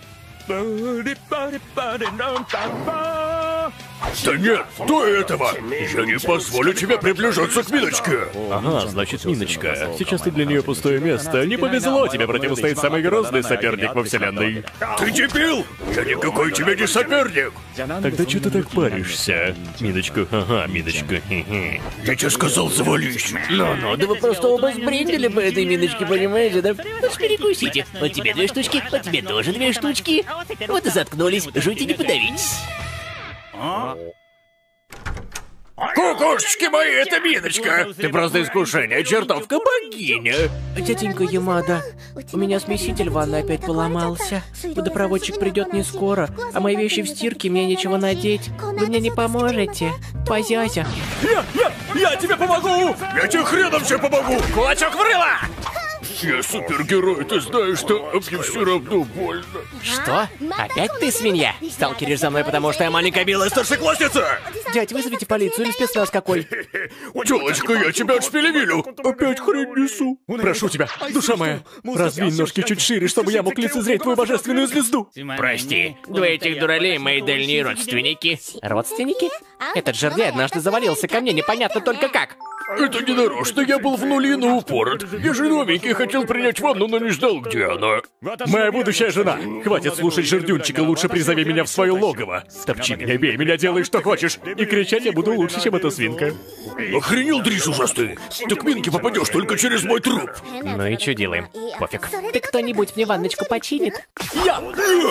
Да нет, до этого! Я не позволю тебе приближаться к Миночке! Ага, значит, Миночка. Сейчас ты для нее пустое место. Не повезло, тебе противостоит самый грозный соперник во вселенной. Ты дебил! Я никакой тебе не соперник! Тогда что ты так паришься? Миночка, ага, Миночка. Я тебе сказал, завались! Ну-ну, да вы просто оба сбрендили по этой Миночке, понимаете, да? Вот перекусите. Вот тебе две штучки, вот тебе тоже две штучки. Вот и заткнулись, жуйте, не подавитесь. Кукушечки мои, это Миночка! Ты просто искушение, чертовка богиня! Тетенька Ямада, у меня смеситель в ванной опять поломался. Водопроводчик придет не скоро, а мои вещи в стирке, мне нечего надеть. Вы мне не поможете? Позязя. Я, я, я тебе помогу! Я тебе хреном все помогу! Кулачок в рыло! Я супергерой, ты знаешь, что мне все равно больно. Что? Опять ты свинья? Сталкеришь за мной, потому что я маленькая белая Старшеклассница! Дядь, вызовите полицию или спецназ какой? Тёлочка, я тебя отшпилевилю! Опять хрень несу. Прошу тебя, душа моя, раздвинь ножки чуть шире, чтобы я мог лицезреть твою божественную звезду. Прости, два этих дуралей мои дальние родственники. Родственники? Этот жердяй однажды завалился ко мне, непонятно только как. Это не нарочно, я был в нули на упорот. Я же новенький, хотел принять ванну, но не ждал, где она. Моя будущая жена. Хватит слушать жердюнчика, лучше призови меня в свое логово. Топчи меня, бей меня, делай что хочешь. И кричать я буду лучше, чем эта свинка. Охренел, Дрис ужасный. Ты к Минке попадешь только через мой труп. Ну и что делаем? Пофиг. Ты кто-нибудь мне ванночку починит? Я!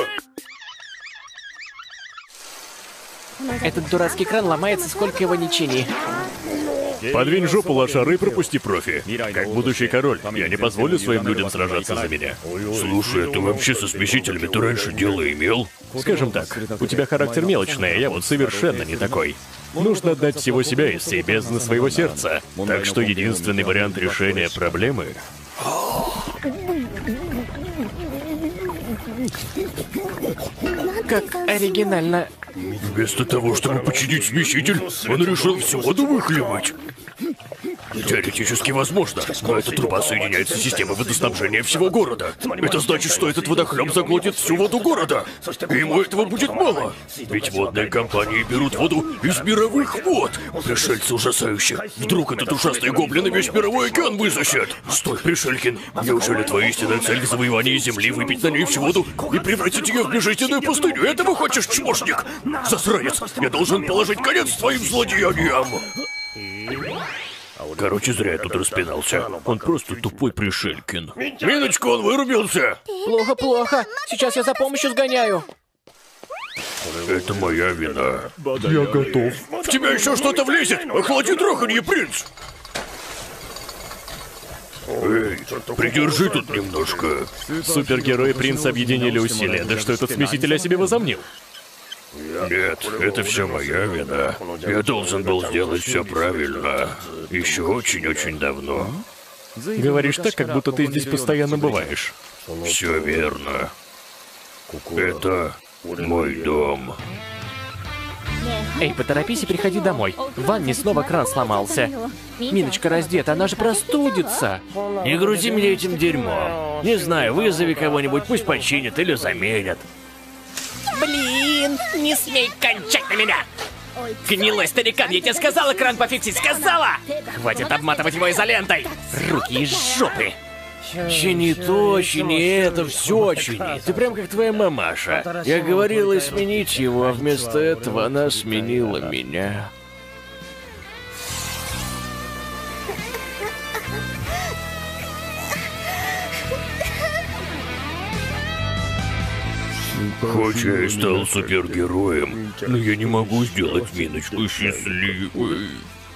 Этот дурацкий кран ломается, сколько его ни чини. Подвинь жопу, лошары, и пропусти профи. Как будущий король, я не позволю своим людям сражаться за меня. Слушай, а ты вообще со смесителями ты раньше дело имел? Скажем так, у тебя характер мелочный, а я вот совершенно не такой. Нужно отдать всего себя из всей бездны своего сердца. Так что единственный вариант решения проблемы... Как оригинально. Вместо того, чтобы починить смеситель, он решил всю воду выхлебать. Теоретически возможно, но эта труба соединяется с системой водоснабжения всего города. Это значит, что этот водохлеб заглотит всю воду города. И ему этого будет мало. Ведь водные компании берут воду из мировых вод. Пришельцы ужасающие. Вдруг этот ужасный гоблин и весь мировой океан высосет. Стой, Пришелькин. Неужели твоя истинная цель в завоевании Земли выпить на ней всю воду и превратить ее в безжизненную пустыню? Этого хочешь, чмошник? Засранец, я должен положить конец твоим злодеяниям. Короче, зря я тут распинался. Он просто тупой Пришелькин. Миночка, он вырубился! Плохо-плохо. Сейчас я за помощью сгоняю. Это моя вина. Я готов. В тебя еще что-то влезет! Охлади траханье, принц! Эй, придержи тут немножко. Супергерой и принц объединили усилия. Да что этот смеситель о себе возомнил? Нет, это все моя вина. Я должен был сделать все правильно. Еще очень-очень давно. Говоришь так, как будто ты здесь постоянно бываешь. Все верно. Это мой дом. Эй, поторопись и приходи домой. В ванне снова кран сломался. Миночка раздета, она же простудится. Не грузи меня этим дерьмом. Не знаю, вызови кого-нибудь, пусть починят или заменят. Блин, не смей кончать на меня! Гнилой старикан, я тебе сказала кран пофиксить, сказала! Хватит обматывать его изолентой! Руки из жопы! Чини то, чини это, все чини. Ты прям как твоя мамаша. Я говорила сменить его, а вместо этого она сменила меня. Хоть я и стал супергероем, но я не могу сделать Миночку счастливой.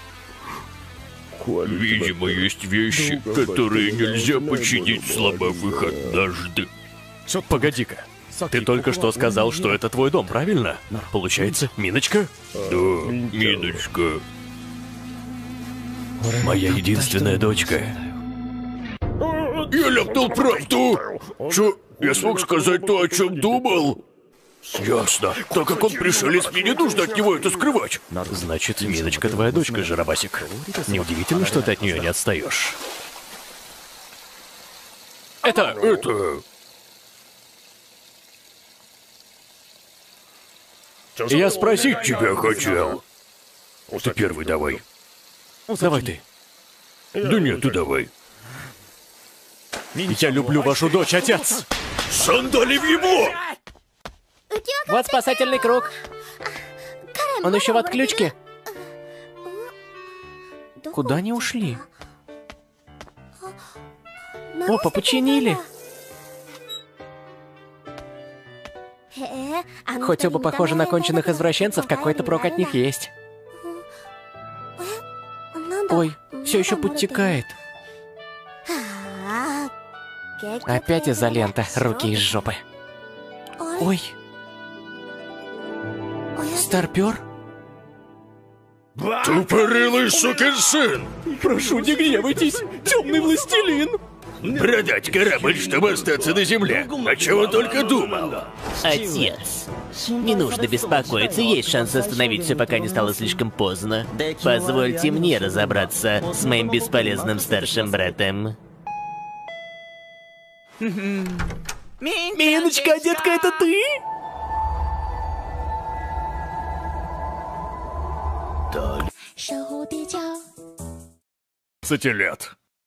Видимо, есть вещи, которые нельзя починить, сломав их однажды. Погоди-ка. Ты только что сказал, что это твой дом, правильно? Получается, Миночка? Да, Миночка. Моя единственная дочка. Я ляпнул правду! Чё, я смог сказать то, о чем думал? Ясно. Так как он пришелец, мне не нужно от него это скрывать. Значит, Миночка твоя дочка, Жиробасик. Неудивительно, что ты от нее не отстаешь. Это... Это... Я спросить тебя хотел. Ты первый давай. Давай ты. Да нет, ты давай. Я люблю вашу дочь, отец! Сандали в его! Вот спасательный круг. Он еще в отключке. Куда они ушли? Опа, починили. Хоть оба похожи на конченых извращенцев, какой-то прок от них есть. Ой, все еще подтекает. Опять изолента, руки из жопы. Ой. Старпер? Тупорылый сукин сын! Прошу, не гневайтесь! Темный властелин! Продать корабль, чтобы остаться на земле. О чем он только думал? Отец, не нужно беспокоиться, есть шанс остановить все, пока не стало слишком поздно. Позвольте мне разобраться с моим бесполезным старшим братом. Миночка, детка, это ты? двадцать лет.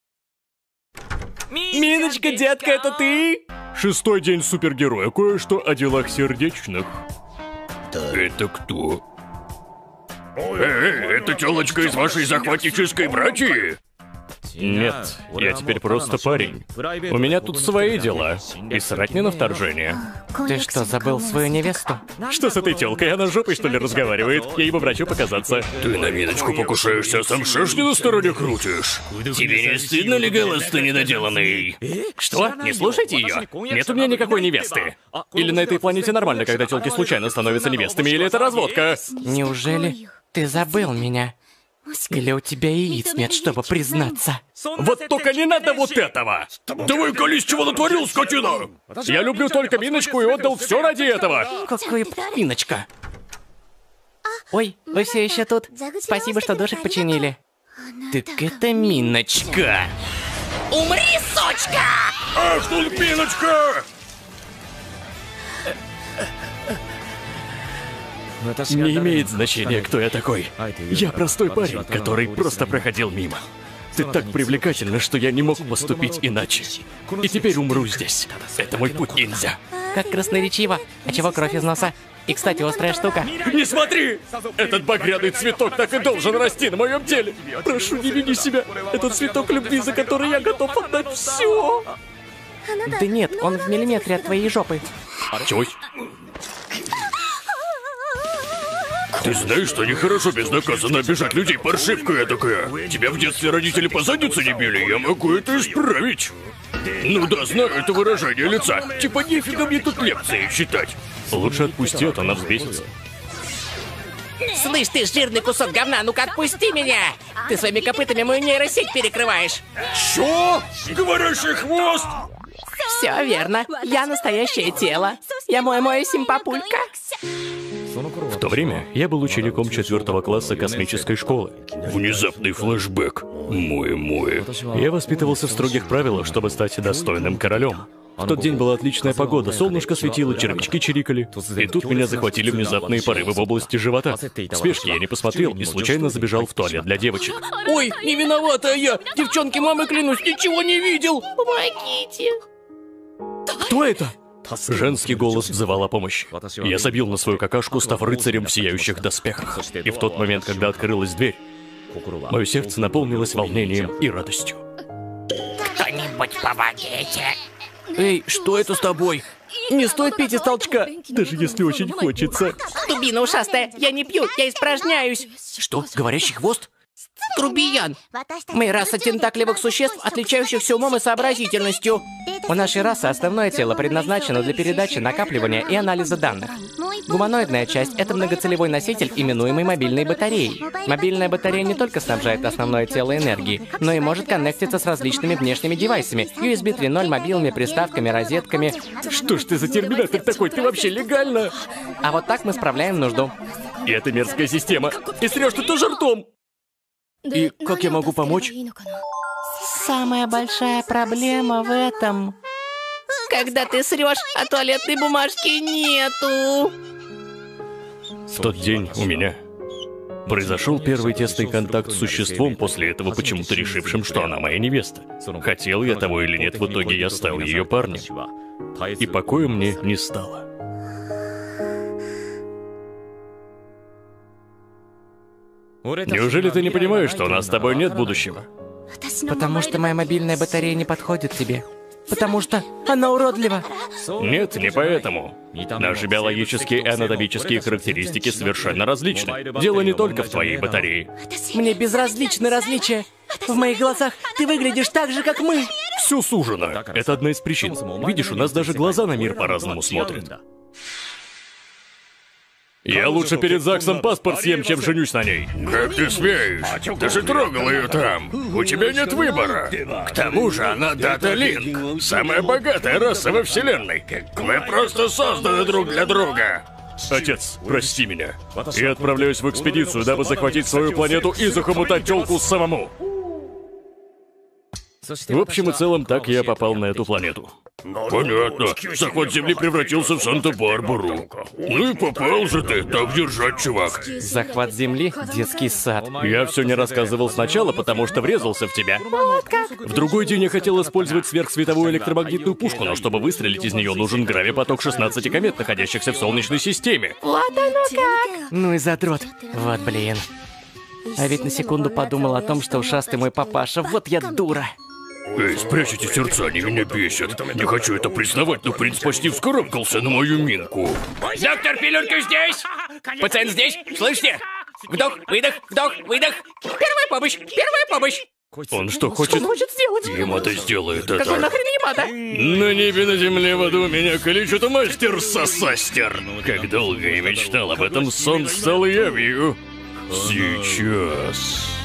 Миночка, детка, это ты? Шестой день супергероя. Кое-что о делах сердечных. Это кто? Эй, это телочка из вашей захватнической братьи? Нет, я теперь просто парень. У меня тут свои дела. И срать не на вторжение. Ты что, забыл свою невесту? Что с этой телкой? Она жопой, что ли, разговаривает? Я его врачу показаться. Ты на Миночку покушаешься, а сам шашни на стороне крутишь. Тебе не стыдно ли, голос ты недоделанный? Что? Не слушайте ее? Нет у меня никакой невесты. Или на этой планете нормально, когда телки случайно становятся невестами, или это разводка? Неужели ты забыл меня? Или у тебя яиц нет, чтобы признаться? Вот только не надо вот этого! Давай колись, чего натворил, скотина! Я люблю только Миночку и отдал все ради этого! Какая Миночка? Ой, вы все еще тут? Спасибо, что душек починили. Так это Миночка. Умри, сучка! Ах тут Миночка! Не имеет значения, кто я такой. Я простой парень, который просто проходил мимо. Ты так привлекательна, что я не мог поступить иначе. И теперь умру здесь. Это мой путь ниндзя. Как красноречиво. А чего кровь из носа? И, кстати, острая штука. Не смотри! Этот багряный цветок так и должен расти на моем теле. Прошу, не вини себя. Это цветок любви, за который я готов отдать все. Да нет, он в миллиметре от твоей жопы. Чего? Ты знаешь, что нехорошо безнаказанно обижать людей, паршивка я такая. Тебя в детстве родители по заднице не били, я могу это исправить. Ну да, знаю это выражение лица. Типа нифига мне тут лекции читать. Лучше отпусти, а то она взбесится. Слышь ты, жирный кусок говна, ну-ка отпусти меня! Ты своими копытами мою нейросеть перекрываешь. Что? Говорящий хвост? Все верно. Я настоящее тело. Я мой-мой симпапулька. В то время я был учеником четвертого класса космической школы. Внезапный флешбэк. Мой-мой. Я воспитывался в строгих правилах, чтобы стать достойным королем. В тот день была отличная погода, солнышко светило, червячки чирикали. И тут меня захватили внезапные порывы в области живота. В спешке я не посмотрел и случайно забежал в туалет для девочек. Ой, не виновата я! Девчонки, мамы, клянусь, ничего не видел! Помогите! Кто это? Женский голос взывал о помощи. Я забил на свою какашку, став рыцарем в сияющих доспехах. И в тот момент, когда открылась дверь, мое сердце наполнилось волнением и радостью. Кто-нибудь помогите! Эй, что это с тобой? Не стоит пить из толчка! Даже если очень хочется. Дубина ушастая, я не пью, я испражняюсь! Что, говорящий хвост? Грубиян. Мы раса тентакливых существ, отличающихся умом и сообразительностью. У нашей расы основное тело предназначено для передачи, накапливания и анализа данных. Гуманоидная часть — это многоцелевой носитель, именуемый мобильной батареей. Мобильная батарея не только снабжает основное тело энергией, но и может коннектиться с различными внешними девайсами — ю эс би три ноль, мобилами, приставками, розетками. Что ж ты за терминатор такой? Ты вообще легально? А вот так мы справляем нужду. И это мерзкая система. И срёшь ты тоже ртом. И как я могу помочь? Самая большая проблема в этом... Когда ты срешь, а туалетной бумажки нету. В тот день у меня произошел первый тесный контакт с существом, после этого почему-то решившим, что она моя невеста. Хотел я того или нет, в итоге я стал ее парнем. И покоя мне не стало. Неужели ты не понимаешь, что у нас с тобой нет будущего? Потому что моя мобильная батарея не подходит тебе. Потому что она уродлива. Нет, не поэтому. Наши биологические и анатомические характеристики совершенно различны. Дело не только в твоей батарее. Мне безразличны различия. В моих глазах ты выглядишь так же, как мы. Все сужено. Это одна из причин. Видишь, у нас даже глаза на мир по-разному смотрят. Я лучше перед ЗАГСом паспорт съем, чем женюсь на ней. Как ты смеешь? Ты же трогал ее там. У тебя нет выбора. К тому же она Дата Линк. Самая богатая раса во вселенной. Мы просто созданы друг для друга. Отец, прости меня. Я отправляюсь в экспедицию, дабы захватить свою планету и захомутать тёлку самому. В общем и целом, так я попал на эту планету. Понятно. Захват Земли превратился в Санта-Барбару. Ну и попал же ты. Так держать, чувак. Захват Земли — детский сад. Я все не рассказывал сначала, потому что врезался в тебя. В другой день я хотел использовать сверхсветовую электромагнитную пушку, но чтобы выстрелить из нее, нужен гравипоток шестнадцати комет, находящихся в Солнечной системе. Вот оно как! Ну и задрот. Вот блин. А ведь на секунду подумал о том, что ушастый мой папаша. Вот я дура. Эй, спрячьте сердца, они меня бесят. Не хочу это признавать, но принц почти вскарабкался на мою минку. Доктор Пилюлька здесь! Пациент здесь! Слышите? Вдох, выдох, вдох, выдох. Первая помощь! Первая помощь! Он что, хочет? Что хочет сделать? Им-то сделает это. Какой нахрен ема-то? На небе, на земле, в аду меня калечит мастер-сосастер. Как долго я мечтал об этом, сон стал явью. Сейчас...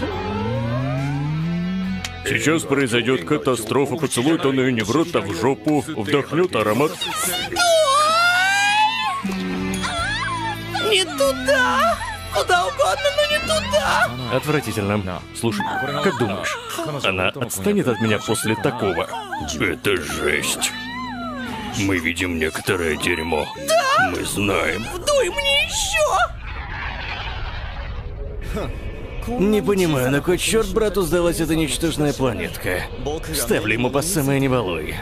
Сейчас произойдет катастрофа, поцелует он ее не в рот, а в жопу, вдохнет аромат. Не туда! Куда угодно, но не туда! Отвратительно. Слушай, как думаешь, она отстанет от меня после такого? Это жесть. Мы видим некоторое дерьмо. Да! Мы знаем. Вдуй мне еще! Не понимаю, на кой черт брату сдалась эта ничтожная планетка? Ставлю ему по самое не балуй.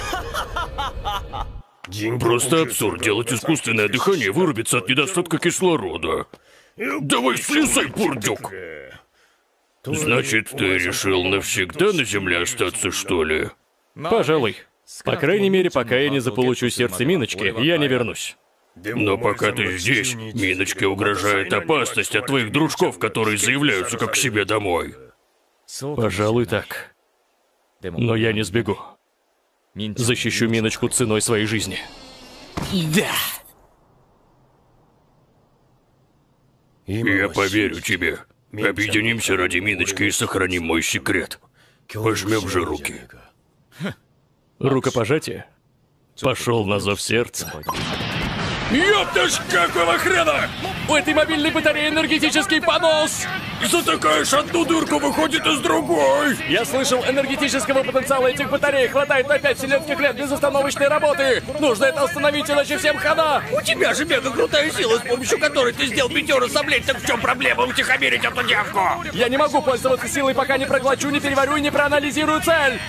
Просто абсурд делать искусственное дыхание, вырубиться от недостатка кислорода. Давай слезай, бурдюк! Значит, ты решил навсегда на Земле остаться, что ли? Пожалуй. По крайней мере, пока я не заполучу сердце Миночки, я не вернусь. Но пока ты здесь, Миночке угрожает опасность от твоих дружков, которые заявляются как к себе домой. Пожалуй, так. Но я не сбегу. Защищу Миночку ценой своей жизни. Да! Я поверю тебе. Объединимся ради Миночки и сохраним мой секрет. Пожмем же руки. Рукопожатие? Пошел на зов сердца. Ёпта ж, какого хрена? У этой мобильной батареи энергетический понос! Затыкаешь одну дырку, выходит из другой! Я слышал, энергетического потенциала этих батарей хватает на пять вселенских лет безостановочной работы! Нужно это остановить, иначе всем хана! У тебя же мега крутая сила, с помощью которой ты сделал метеора соблеть, так в чем проблема утихомирить эту девку? Я не могу пользоваться силой, пока не проглочу, не переварю и не проанализирую цель!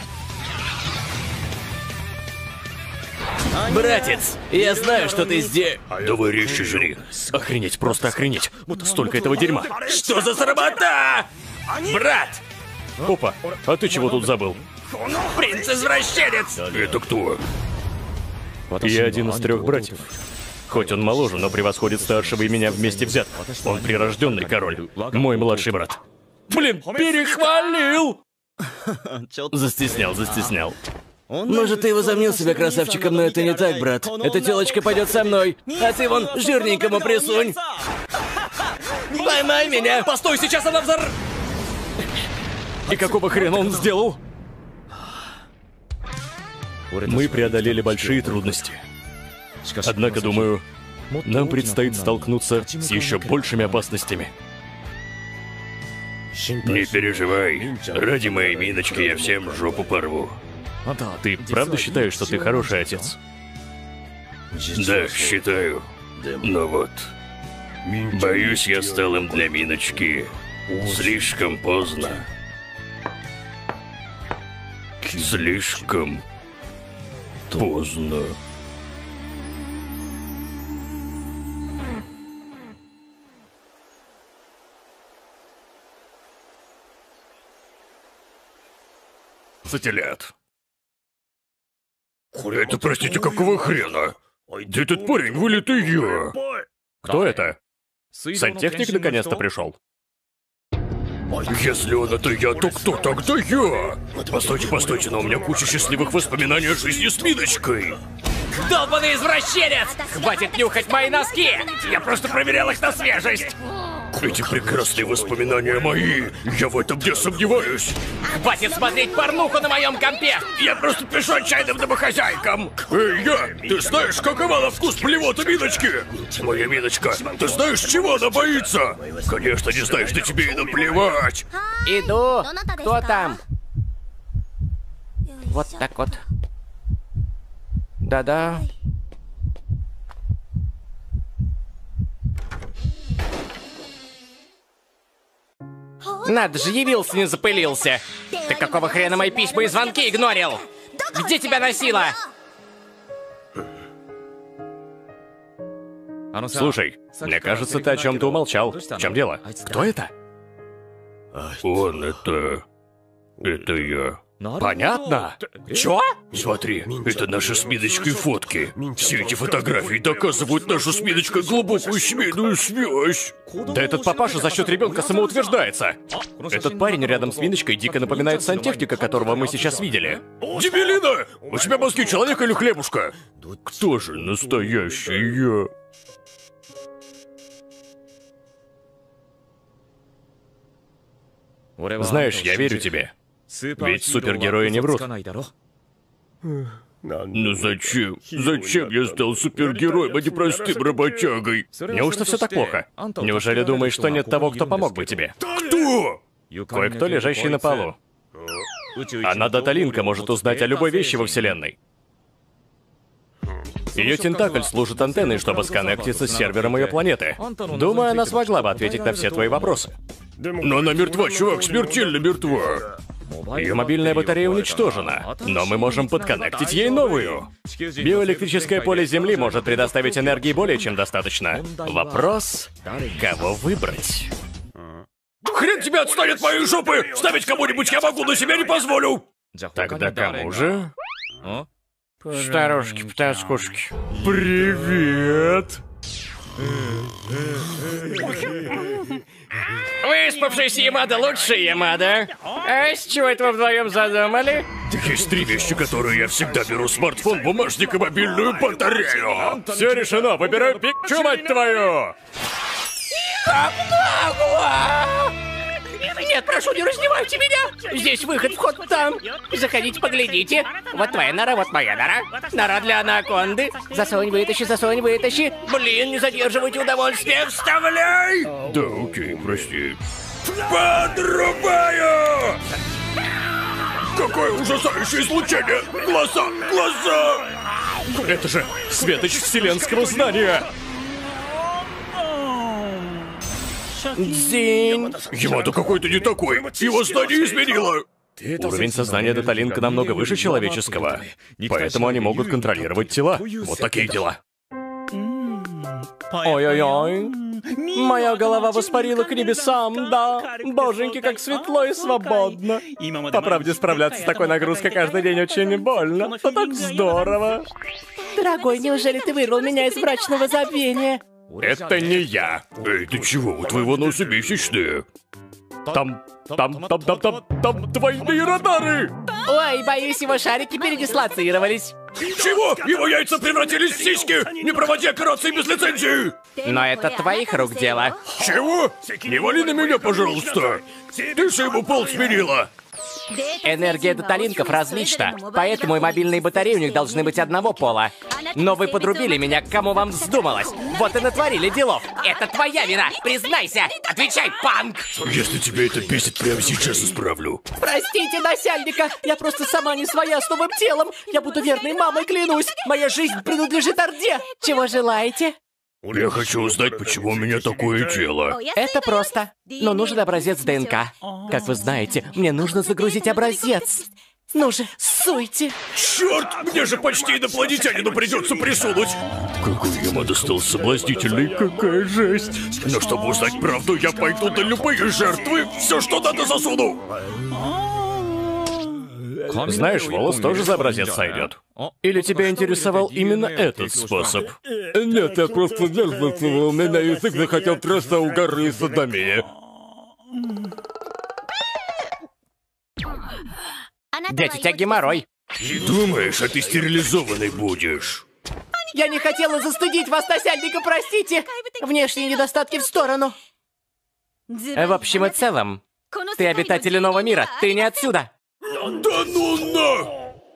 Братец, я знаю, что ты здесь... Давай резче жри. Охренеть, просто охренеть. Столько этого дерьма. Что за сработа? Брат! Опа, а ты чего тут забыл? Принц-извращенец! Это кто? Я один из трех братьев. Хоть он моложе, но превосходит старшего и меня вместе взятых. Он прирожденный король. Мой младший брат. Блин, перехвалил! Застеснял, застеснял. Может, ты возомнил себя красавчиком, но это не так, брат. Эта телочка пойдет со мной, а ты вон жирненькому присунь. Поймай меня! Постой, сейчас она взор... И какого хрена он сделал? Мы преодолели большие трудности. Однако, думаю, нам предстоит столкнуться с еще большими опасностями. Не переживай. Ради моей Миночки я всем жопу порву. Ты правда считаешь, что ты хороший отец? Да, считаю. Но вот... Боюсь, я стал им для Миночки слишком поздно. Слишком поздно. Сателлит. Это, простите, какого хрена? Да этот парень вылитый я. Кто это? Сантехник наконец-то пришел. Если он это я, то кто тогда я? Постойте, постойте, но у меня куча счастливых воспоминаний о жизни с Миночкой. Долбаный извращенец! Хватит нюхать мои носки! Я просто проверял их на свежесть! Эти прекрасные воспоминания мои, я в этом не сомневаюсь. Хватит смотреть порнуху на моем компе! Я просто пишу отчаянным домохозяйкам. Эй, я, ты знаешь, какова на вкус плевота Миночки? Моя Миночка, ты знаешь, чего она боится? Конечно, не знаешь, да тебе и наплевать. Иду. Кто там? Вот так вот. Да-да. Надо же, явился, не запылился. Ты какого хрена мои письма и звонки игнорил? Где тебя носило? Слушай, мне кажется, ты о чем-то умолчал. В чем дело? Кто это? Он это... Это я. Понятно. Чё? Смотри, это наши с Миночкой фотки. Все эти фотографии доказывают нашу с Миночкой глубокую семейную связь. Да этот папаша за счет ребенка самоутверждается. Этот парень рядом с Миночкой дико напоминает сантехника, которого мы сейчас видели. Дебилина! У тебя мозги человека или хлебушка? Кто же настоящий я? Знаешь, я верю тебе. Ведь супергерои не врут. Ну зачем? Зачем я стал супергероем, а не простым работягой? Неужто все так плохо? Неужели думаешь, что нет того, кто помог бы тебе? Кто? Кое-кто, лежащий на полу. Она Даталинка может узнать о любой вещи во Вселенной. Ее тентакль служит антенной, чтобы сконнектиться с сервером ее планеты. Думаю, она смогла бы ответить на все твои вопросы. Но она мертва, чувак, смертельно мертва. Ее мобильная батарея уничтожена, но мы можем подконнектить ей новую. Биоэлектрическое поле Земли может предоставить энергии более чем достаточно. Вопрос, кого выбрать? Хрен тебя отстанет от моей жопы! Ставить кому-нибудь я могу, но себе не позволю! Тогда кому же? Старушки, птаскушки. Привет! Выспавшийся Ямада лучше Ямада. А с чего это вы вдвоем задумали? Есть три вещи, которые я всегда беру: смартфон, бумажник и мобильную батарею. Все решено, выбираю Пикачу, мать твою! Нет, прошу, не раздевайте меня! Здесь выход, вход там. Заходите, поглядите. Вот твоя нора, вот моя нора. Нора для анаконды. Засунь, вытащи, засунь, вытащи. Блин, не задерживайте удовольствие, вставляй! Да, окей, прости. Подрубаю! Какое ужасающее излучение! Глаза, глаза! Это же светоч вселенского знания! Дзинь. Ямада какой-то не такой. Его знание изменило. Уровень сознания Даталинка намного выше человеческого, поэтому они могут контролировать тела. Вот такие дела. Ой-ой-ой. Моя голова воспарила к небесам, да. Боженьки, как светло и свободно. По правде, справляться с такой нагрузкой каждый день очень больно. Но так здорово. Дорогой, неужели ты вырвал меня из брачного забвения? Это не я. Эй, ты чего? У твоего носа месячные. Там, там, там, там, там, там двойные радары! Ой, боюсь, его шарики передислоцировались. Чего? Его яйца превратились в сиськи! Не проводи операции без лицензии! Но это твоих рук дело. Чего? Не вали на меня, пожалуйста! Ты же ему пол сменила! Энергия деталинков различна, поэтому и мобильные батареи у них должны быть одного пола. Но вы подрубили меня, к кому вам вздумалось. Вот и натворили делов. Это твоя вина, признайся! Отвечай, панк! Если тебя это бесит, прямо сейчас исправлю. Простите, насяльника, я просто сама не своя с новым телом. Я буду верной мамой, клянусь. Моя жизнь принадлежит Орде. Чего желаете? Я хочу узнать, почему у меня такое тело. Это просто. Но нужен образец ДНК. Как вы знаете, мне нужно загрузить образец. Ну же, суйте. Черт, мне же почти инопланетянину придется присунуть. Какой ему достался соблазнительный, какая жесть. Но чтобы узнать правду, я пойду на любые жертвы. Все, что надо, засуну. Знаешь, волос тоже за образец сойдет. Или тебя интересовал именно этот способ? Нет, я просто нервничал, у меня язык захотел трясться у горы садомии. Дядя, у тебя геморрой. Думаешь, а ты стерилизованный будешь? Я не хотела застыдить вас, насяльника, простите. Внешние недостатки в сторону. В общем и целом, ты обитатель иного мира, ты не отсюда. Да ну на!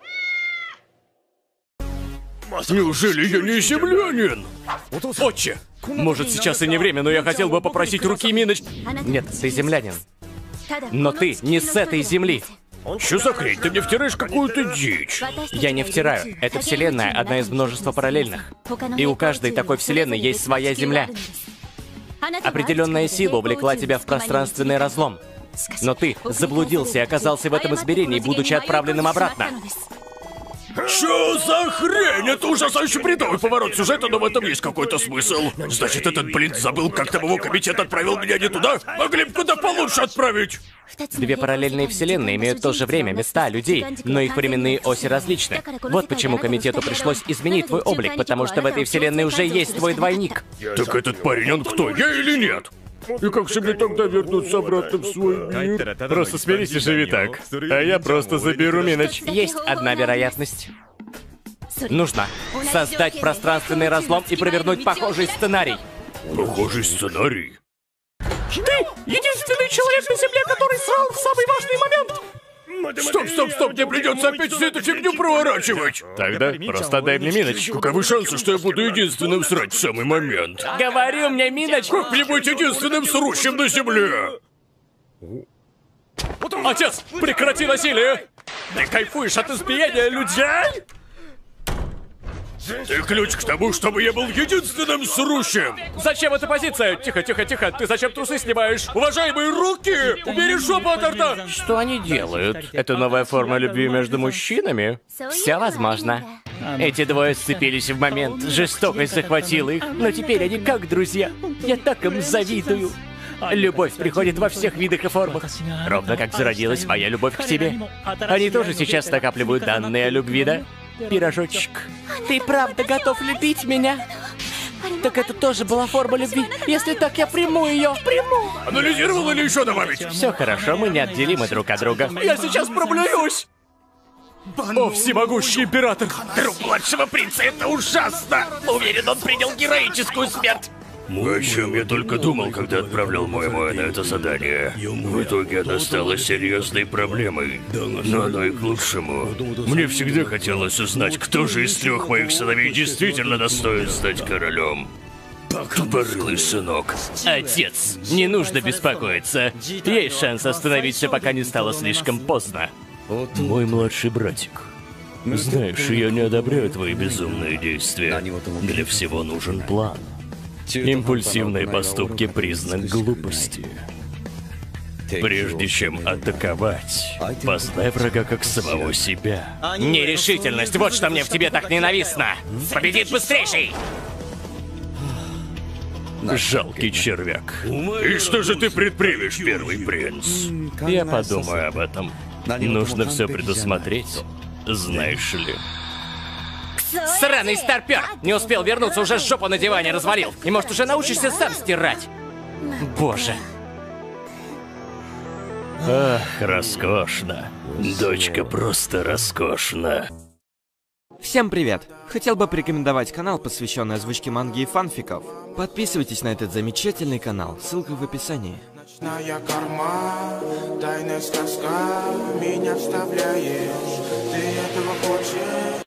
Неужели я не землянин? Отче! Может, сейчас и не время, но я хотел бы попросить руки Миноч... Нет, ты землянин. Но ты не с этой земли. Что за хрень? Ты мне втираешь какую-то дичь. Я не втираю. Эта вселенная одна из множества параллельных. И у каждой такой вселенной есть своя земля. Определенная сила увлекла тебя в пространственный разлом. Но ты заблудился и оказался в этом измерении, будучи отправленным обратно. Что за хрень? Это ужасающий бредовый поворот сюжета, но в этом есть какой-то смысл. Значит, этот блин забыл, как там его комитет отправил меня не туда? Могли бы куда получше отправить. Две параллельные вселенные имеют то же время, места, людей, но их временные оси различны. Вот почему комитету пришлось изменить твой облик, потому что в этой вселенной уже есть твой двойник. Так этот парень, он кто, я или нет? И как же мне тогда вернуться обратно в свой мир? Просто смирись и живи так. А я просто заберу Миноч. Есть одна вероятность. Нужно создать пространственный разлом и провернуть похожий сценарий. Похожий сценарий? Ты единственный человек на Земле, который срал в самый важный момент! Стоп, стоп, стоп, мне придется опять всю эту фигню проворачивать. Тогда просто отдай мне Миноч. Каковы шансы, что я буду единственным срать в самый момент? Говорю мне, Миноч! Как мне быть единственным срущим на земле? Отец, прекрати насилие! Ты кайфуешь от избиения людей? Ты ключ к тому, чтобы я был единственным срущим! Зачем эта позиция? Тихо, тихо, тихо. Ты зачем трусы снимаешь? Уважаемые, руки! Убери жопу от рта! Что они делают? Это новая форма любви между мужчинами? Все возможно. Эти двое сцепились в момент, жестокость захватила их, но теперь они как друзья. Я так им завидую. Любовь приходит во всех видах и формах. Ровно как зародилась моя любовь к тебе. Они тоже сейчас накапливают данные о любви, да? Пирожочек. Ты правда готов любить меня? Так это тоже была форма любви. Если так, я приму ее. Приму. Анализировал или еще добавить? Все хорошо, мы неотделимы друг от друга. Я сейчас проблююсь! О, всемогущий император! Друг младшего принца, это ужасно! Уверен, он принял героическую смерть! О чем я только думал, когда отправлял Моэмоэ на это задание. В итоге она стала серьезной проблемой. Но оно и к лучшему. Мне всегда хотелось узнать, кто же из трех моих сыновей действительно достоин стать королем. Тупорылый сынок. Отец, не нужно беспокоиться. Есть шанс остановиться, пока не стало слишком поздно. Мой младший братик. Знаешь, я не одобряю твои безумные действия. Для всего нужен план. Импульсивные поступки — признак глупости. Прежде чем атаковать, познай врага как самого себя. Нерешительность, вот что мне в тебе так ненавистно. Победит быстрейший! Жалкий червяк. И что же ты предпримешь, первый принц? Я подумаю об этом. Нужно все предусмотреть, знаешь ли. Сраный старпер! Не успел вернуться, уже жопу на диване развалил. И может уже научишься сам стирать. Боже. Ах, роскошно. Дочка просто роскошна. Всем привет! Хотел бы порекомендовать канал, посвященный озвучке манги и фанфиков. Подписывайтесь на этот замечательный канал, ссылка в описании. Ночная корма, тайная сказка, меня вставляешь, ты этого хочешь?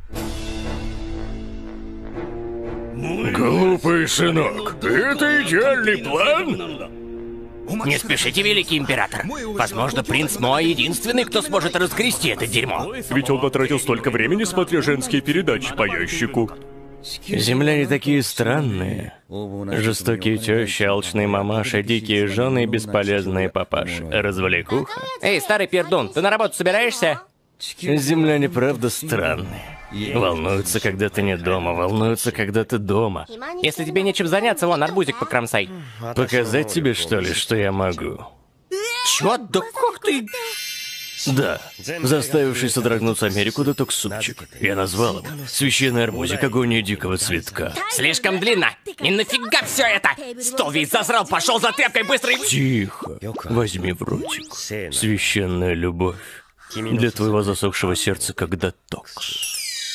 Глупый сынок, это идеальный план? Не спешите, великий император. Возможно, принц Моа единственный, кто сможет разгрести это дерьмо. Ведь он потратил столько времени, смотря женские передачи по ящику. Земляне такие странные. Жестокие тещи, алчные мамаши, дикие жены и бесполезные папаши. Развлекуха. Эй, старый пердун, ты на работу собираешься? Земляне правда странные. Волнуются, когда ты не дома, волнуются, когда ты дома. Если тебе нечем заняться, вон, арбузик покромсай. Показать тебе, что ли, что я могу? Чё? Да как ты? Да, заставивший содрогнуться Америку детокс-супчик. Я назвал его «Священный арбузик агония дикого цветка». Слишком длинно! И нафига все это? Стол весь засрал, пошел за тряпкой быстро и... Тихо, возьми в ротик. Священная любовь для твоего засохшего сердца, как детокс.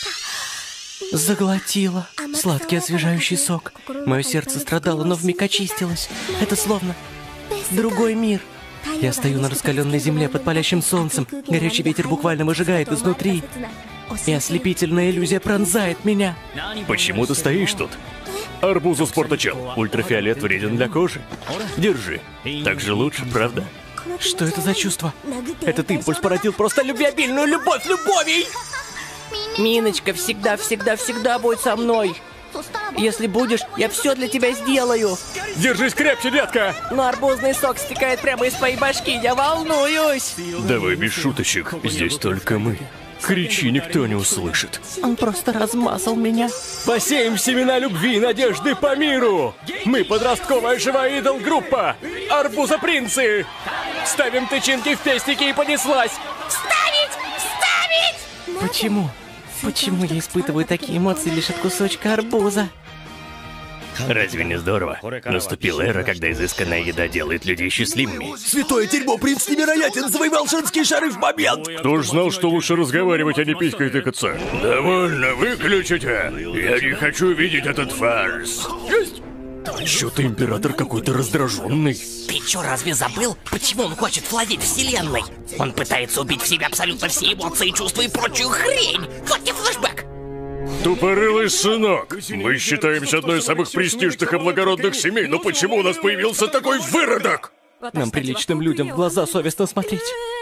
Заглотила. Сладкий освежающий сок. Мое сердце страдало, но вмиг очистилось. Это словно другой мир. Я стою на раскаленной земле под палящим солнцем. Горячий ветер буквально выжигает изнутри. И ослепительная иллюзия пронзает меня. Почему ты стоишь тут? Арбузу спортачел. Ультрафиолет вреден для кожи. Держи. Так же лучше, правда? Что это за чувство? Этот импульс породил просто любвеобильную любовь любовей! Миночка всегда-всегда-всегда будь со мной. Если будешь, я все для тебя сделаю. Держись крепче, детка! Но арбузный сок стекает прямо из твоей башки, я волнуюсь. Давай без шуточек, здесь только мы. Кричи, никто не услышит. Он просто размазал меня. Посеем семена любви и надежды по миру! Мы подростковая живая идол-группа! Арбузопринцы! Ставим тычинки в пестики и понеслась! Вставить! Вставить! Почему? Почему я испытываю такие эмоции лишь от кусочка арбуза? Разве не здорово? Наступила эра, когда изысканная еда делает людей счастливыми. Святое дерьмо, принц невероятен, завоевал женские шары в момент! Кто ж знал, что лучше разговаривать, а не писькой тыкаться? Довольно, выключите! Я не хочу видеть этот фарс! Есть! Чё-то император какой-то раздраженный. Ты чё, разве забыл, почему он хочет владеть вселенной? Он пытается убить в себе абсолютно все эмоции, чувства и прочую хрень! Вот тебе флешбэк! Тупорылый сынок! Мы считаемся одной из самых престижных и благородных семей, но почему у нас появился такой выродок? Нам, приличным людям, в глаза совестно смотреть.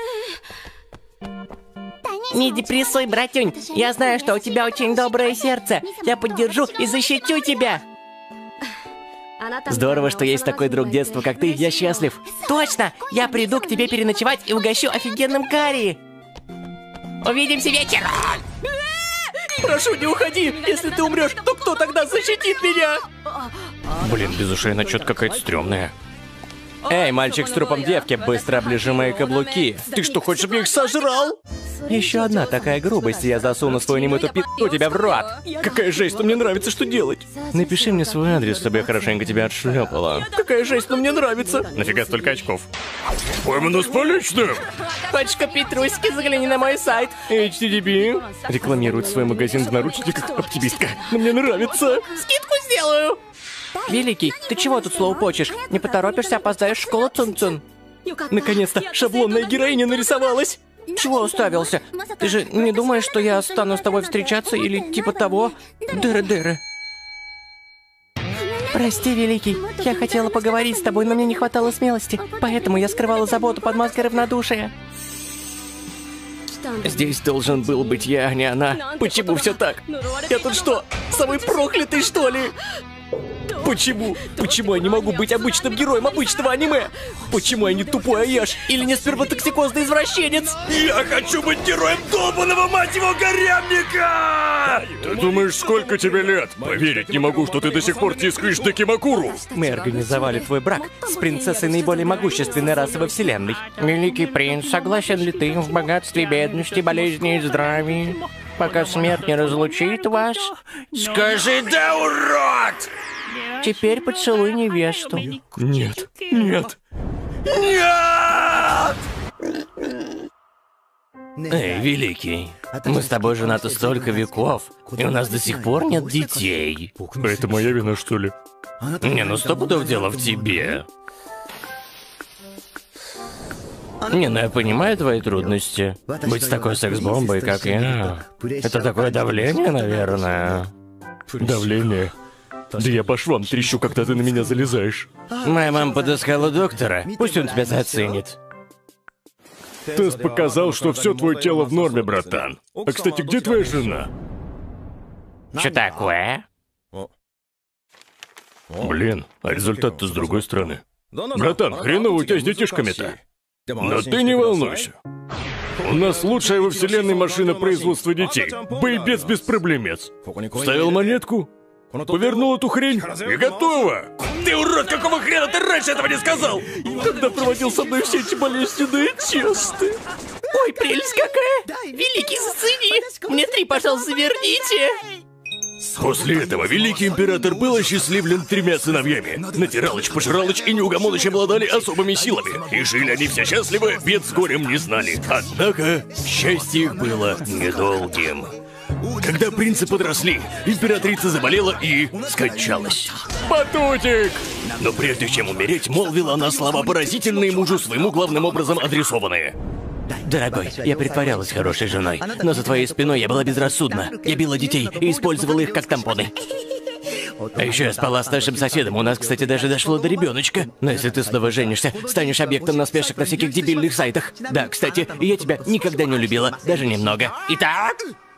Не депрессуй, братюнь. Я знаю, что у тебя очень доброе сердце. Я поддержу и защитю тебя. Здорово, что есть такой друг детства, как ты. Я счастлив. Точно! Я приду к тебе переночевать и угощу офигенным карри. Увидимся вечером! Прошу, не уходи! Если ты умрешь, то кто тогда защитит меня? Блин, без ушей она чё-то какая-то стрёмная. Эй, мальчик с трупом девки, быстро оближи мои каблуки. Ты что, хочешь, чтобы я их сожрал? Еще одна такая грубость, и я засуну свою немытую пи***у тебя в рот. Какая жесть, но мне нравится, что делать. Напиши мне свой адрес, чтобы я хорошенько тебя отшлепала. Какая жесть, но мне нравится. Нафига столько очков? Поймано с поличным! Хочешь купить трусики, загляни на мой сайт. эйч ти ти пи рекламирует свой магазин в наручниках оптимистка. Но мне нравится. Скидку сделаю. Великий, ты чего тут слоупочешь? Не поторопишься, опоздаешь в школу, Цун-Цун. Наконец-то шаблонная героиня нарисовалась. Чего уставился? Ты же не думаешь, что я стану с тобой встречаться или типа того? Дыры-дыры. Прости, Великий, я хотела поговорить с тобой, но мне не хватало смелости, поэтому я скрывала заботу под маской равнодушия. Здесь должен был быть я, а не она. Почему все так? Я тут что, самый проклятый, что ли? Почему? Почему я не могу быть обычным героем обычного аниме? Почему я не тупой Аяш или не сперматоксикозный извращенец? Я хочу быть героем долбаного, мать его, гаремника! Ты думаешь, сколько тебе лет? Поверить не могу, что ты до сих пор тискаешь Дакимакуру. Мы организовали твой брак с принцессой наиболее могущественной расы во вселенной. Великий принц, согласен ли ты в богатстве, бедности, болезни и здравии, пока смерть не разлучит вас? Скажи да, урод! Теперь поцелуй невесту. Нет, нет. Нет! Эй, Великий, мы с тобой женаты столько веков, и у нас до сих пор нет детей. Это моя вина, что ли? Не, ну сто пудов дело в тебе. Не, ну я понимаю твои трудности. Быть с такой секс-бомбой, как я. Это такое давление, наверное. Давление? Да я по швам трещу, когда ты на меня залезаешь. Моя мама подыскала доктора. Пусть он тебя заценит. Тест показал, что все твое тело в норме, братан. А, кстати, где твоя жена? Что такое? Блин, а результат-то с другой стороны. Братан, хреново у тебя с детишками-то. Но ты не волнуйся. У нас лучшая во вселенной машина производства детей. Боебец без проблемец. Вставил монетку, повернул эту хрень и готово. Ты урод, какого хрена ты раньше этого не сказал? Когда проводил со мной все эти болезненные тесты. Ой, прелесть какая! Великий, зацени! Мне три, пожалуйста, верните! После этого великий император был осчастливлен тремя сыновьями. Натиралыч, Пожиралыч и Неугомоныч обладали особыми силами. И жили они все счастливы, бед с горем не знали. Однако, счастье их было недолгим. Когда принцы подросли, императрица заболела и скончалась. Батутик! Но прежде чем умереть, молвила она слова поразительные мужу своему главным образом адресованные. Дорогой, я притворялась хорошей женой, но за твоей спиной я была безрассудна. Я била детей и использовала их как тампоны. А еще я спала с нашим соседом, у нас, кстати, даже дошло до ребеночка. Но если ты снова женишься, станешь объектом насмешек на всяких дебильных сайтах. Да, кстати, я тебя никогда не любила, даже немного. Итак...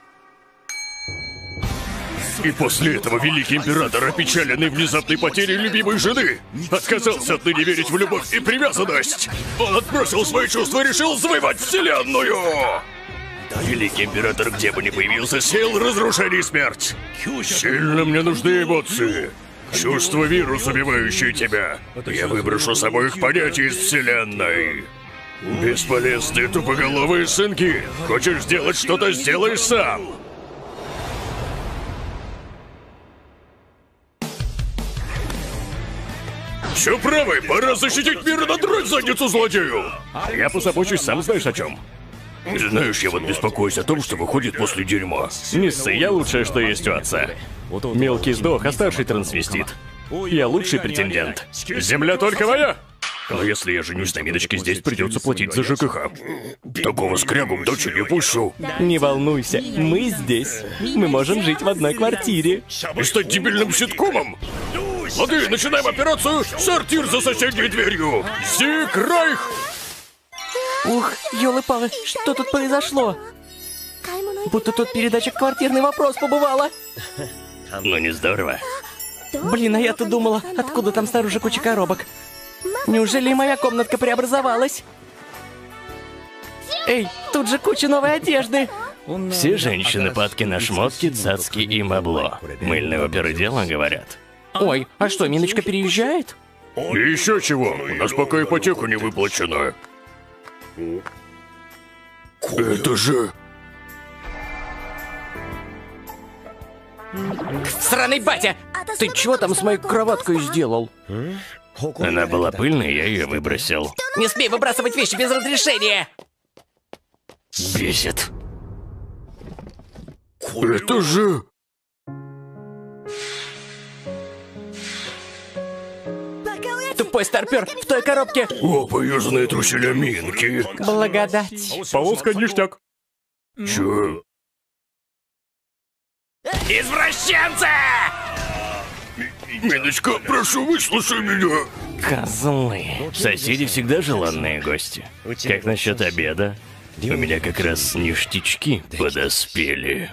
И после этого великий император, опечаленный внезапной потерей любимой жены, отказался отныне верить в любовь и привязанность. Он отбросил свои чувства и решил завоевать вселенную. Великий император, где бы ни появился, сеял разрушение и смерть. Сильно мне нужны эмоции. Чувство вирус, убивающий тебя. Я выброшу с обоих понятий из вселенной. Бесполезные тупоголовые сынки. Хочешь сделать что-то, сделай сам. Все правый, пора защитить мир и надрать задницу злодею! Я позабочусь, сам знаешь о чем. Знаешь, я вот беспокоюсь о том, что выходит после дерьма. Не ссы, я лучшее, что есть у отца. Мелкий сдох, а старший трансвестит. Я лучший претендент. Земля только моя! Но если я женюсь на Миночке, здесь придется платить за ЖКХ. Такого скрягу к дочери не пущу. Не волнуйся, мы здесь. Мы можем жить в одной квартире. И стать дебильным ситкомом? Лады, начинаем операцию «Сортир за соседней дверью». Зиг Райх! Ух, ёлы-палы, что тут произошло? Будто тут передача «Квартирный вопрос» побывала. Ну не здорово. Блин, а я-то думала, откуда там снаружи куча коробок. Неужели и моя комнатка преобразовалась? Эй, тут же куча новой одежды. Все женщины падки на шмотки, цацки и бабло. Мыльные оперы дело, говорят. Ой, а что, Миночка переезжает? И еще чего, у нас пока ипотека не выплачена. Это же... Сраный батя! Ты чего там с моей кроваткой сделал? Она была пыльной, я ее выбросил. Не смей выбрасывать вещи без разрешения! Бесит. Это же... Тупой старпер в той коробке! О, поюзанные труселя Минки. Благодать. Полоска ништяк. Чё? Извращенцы! Миночка, прошу, выслушай меня. Козлы. Соседи всегда желанные гости. Как насчет обеда? У меня как раз ништячки подоспели.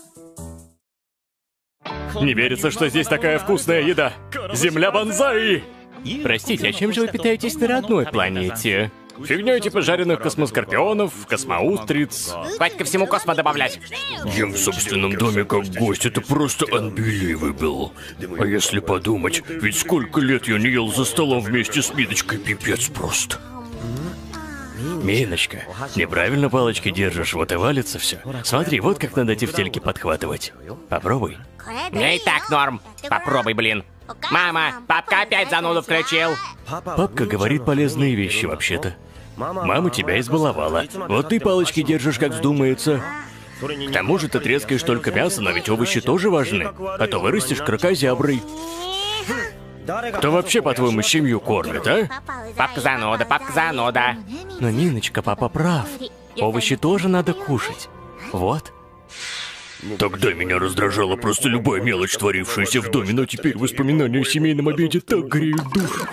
Не верится, что здесь такая вкусная еда. Земля бонзай! Простите, а чем же вы питаетесь на родной планете? Фигнёй типа жареных космоскорпионов, космоустриц. Хватит ко всему космо добавлять. Ем в собственном доме как гость, это просто unbelievable. А если подумать, ведь сколько лет я не ел за столом вместе с Миночкой, пипец просто. Миночка, неправильно палочки держишь, вот и валится все. Смотри, вот как надо тефтельки подхватывать. Попробуй. Мне и так норм. Попробуй, блин. Мама, папка опять зануду включил. Папка говорит полезные вещи вообще-то. Мама тебя избаловала. Вот ты палочки держишь, как вздумается. К тому же ты трескаешь только мясо, но ведь овощи тоже важны. А то вырастешь кракозяброй. Кто вообще, по-твоему, семью кормит, а? Папка зануда, папка зануда. Но, Ниночка, папа прав. Овощи тоже надо кушать. Вот. Тогда меня раздражала просто любая мелочь, творившаяся в доме, но теперь воспоминания о семейном обеде так греют душу.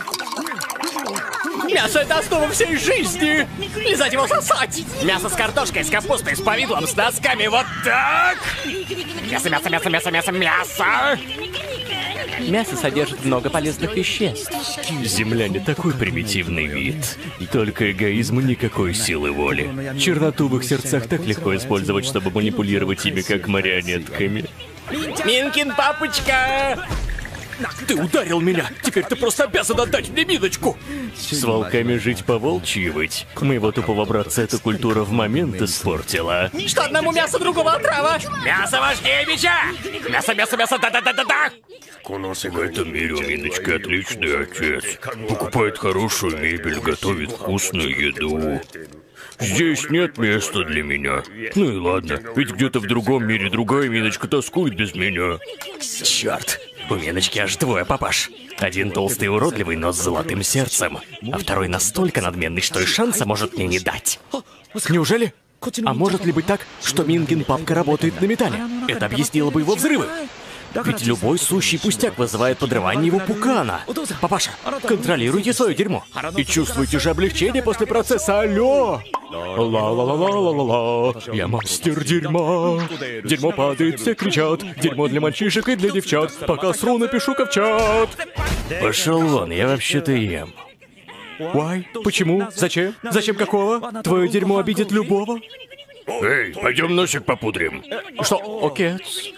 Мясо — это основа всей жизни! Лизать его, сосать! Мясо с картошкой, с капустой, с повидлом, с носками, вот так! Мясо, мясо, мясо, мясо, мясо, мясо! Мясо содержит много полезных веществ. Земляне такой примитивный вид. Только эгоизм и никакой силы воли. Черноту в их сердцах так легко использовать, чтобы манипулировать ими как марионетками. Минкин папочка! Ты ударил меня! Теперь ты просто обязан отдать мне Миночку! С волками жить по-волчьи выть. Моего тупого братца эта культура в момент испортила. Что одному мясо, другого отрава? Мясо важнее меча! Мясо, мясо, мясо, да-да-да-да-да! В этом мире у Миночки отличный отец. Покупает хорошую мебель, готовит вкусную еду. Здесь нет места для меня. Ну и ладно, ведь где-то в другом мире другая Миночка тоскует без меня. Черт! У Миночки аж двое папаш. Один толстый и уродливый, но с золотым сердцем. А второй настолько надменный, что и шанса может мне не дать. Неужели? А может ли быть так, что Минкин папка работает на металле? Это объяснило бы его взрывы. Ведь любой сущий пустяк вызывает подрывание его пукана. Папаша, контролируйте свое дерьмо. И чувствуйте же облегчение после процесса. Алло! Ла-ла-ла-ла-ла-ла-ла. Я мастер дерьма. Дерьмо падает, все кричат. Дерьмо для мальчишек и для девчат. Пока сру, напишу-ка в чат. Пошел вон, я вообще-то ем. Why? Почему? Зачем? Зачем какого? Твое дерьмо обидит любого. Эй, пойдем носик попудрим. Что? Окей.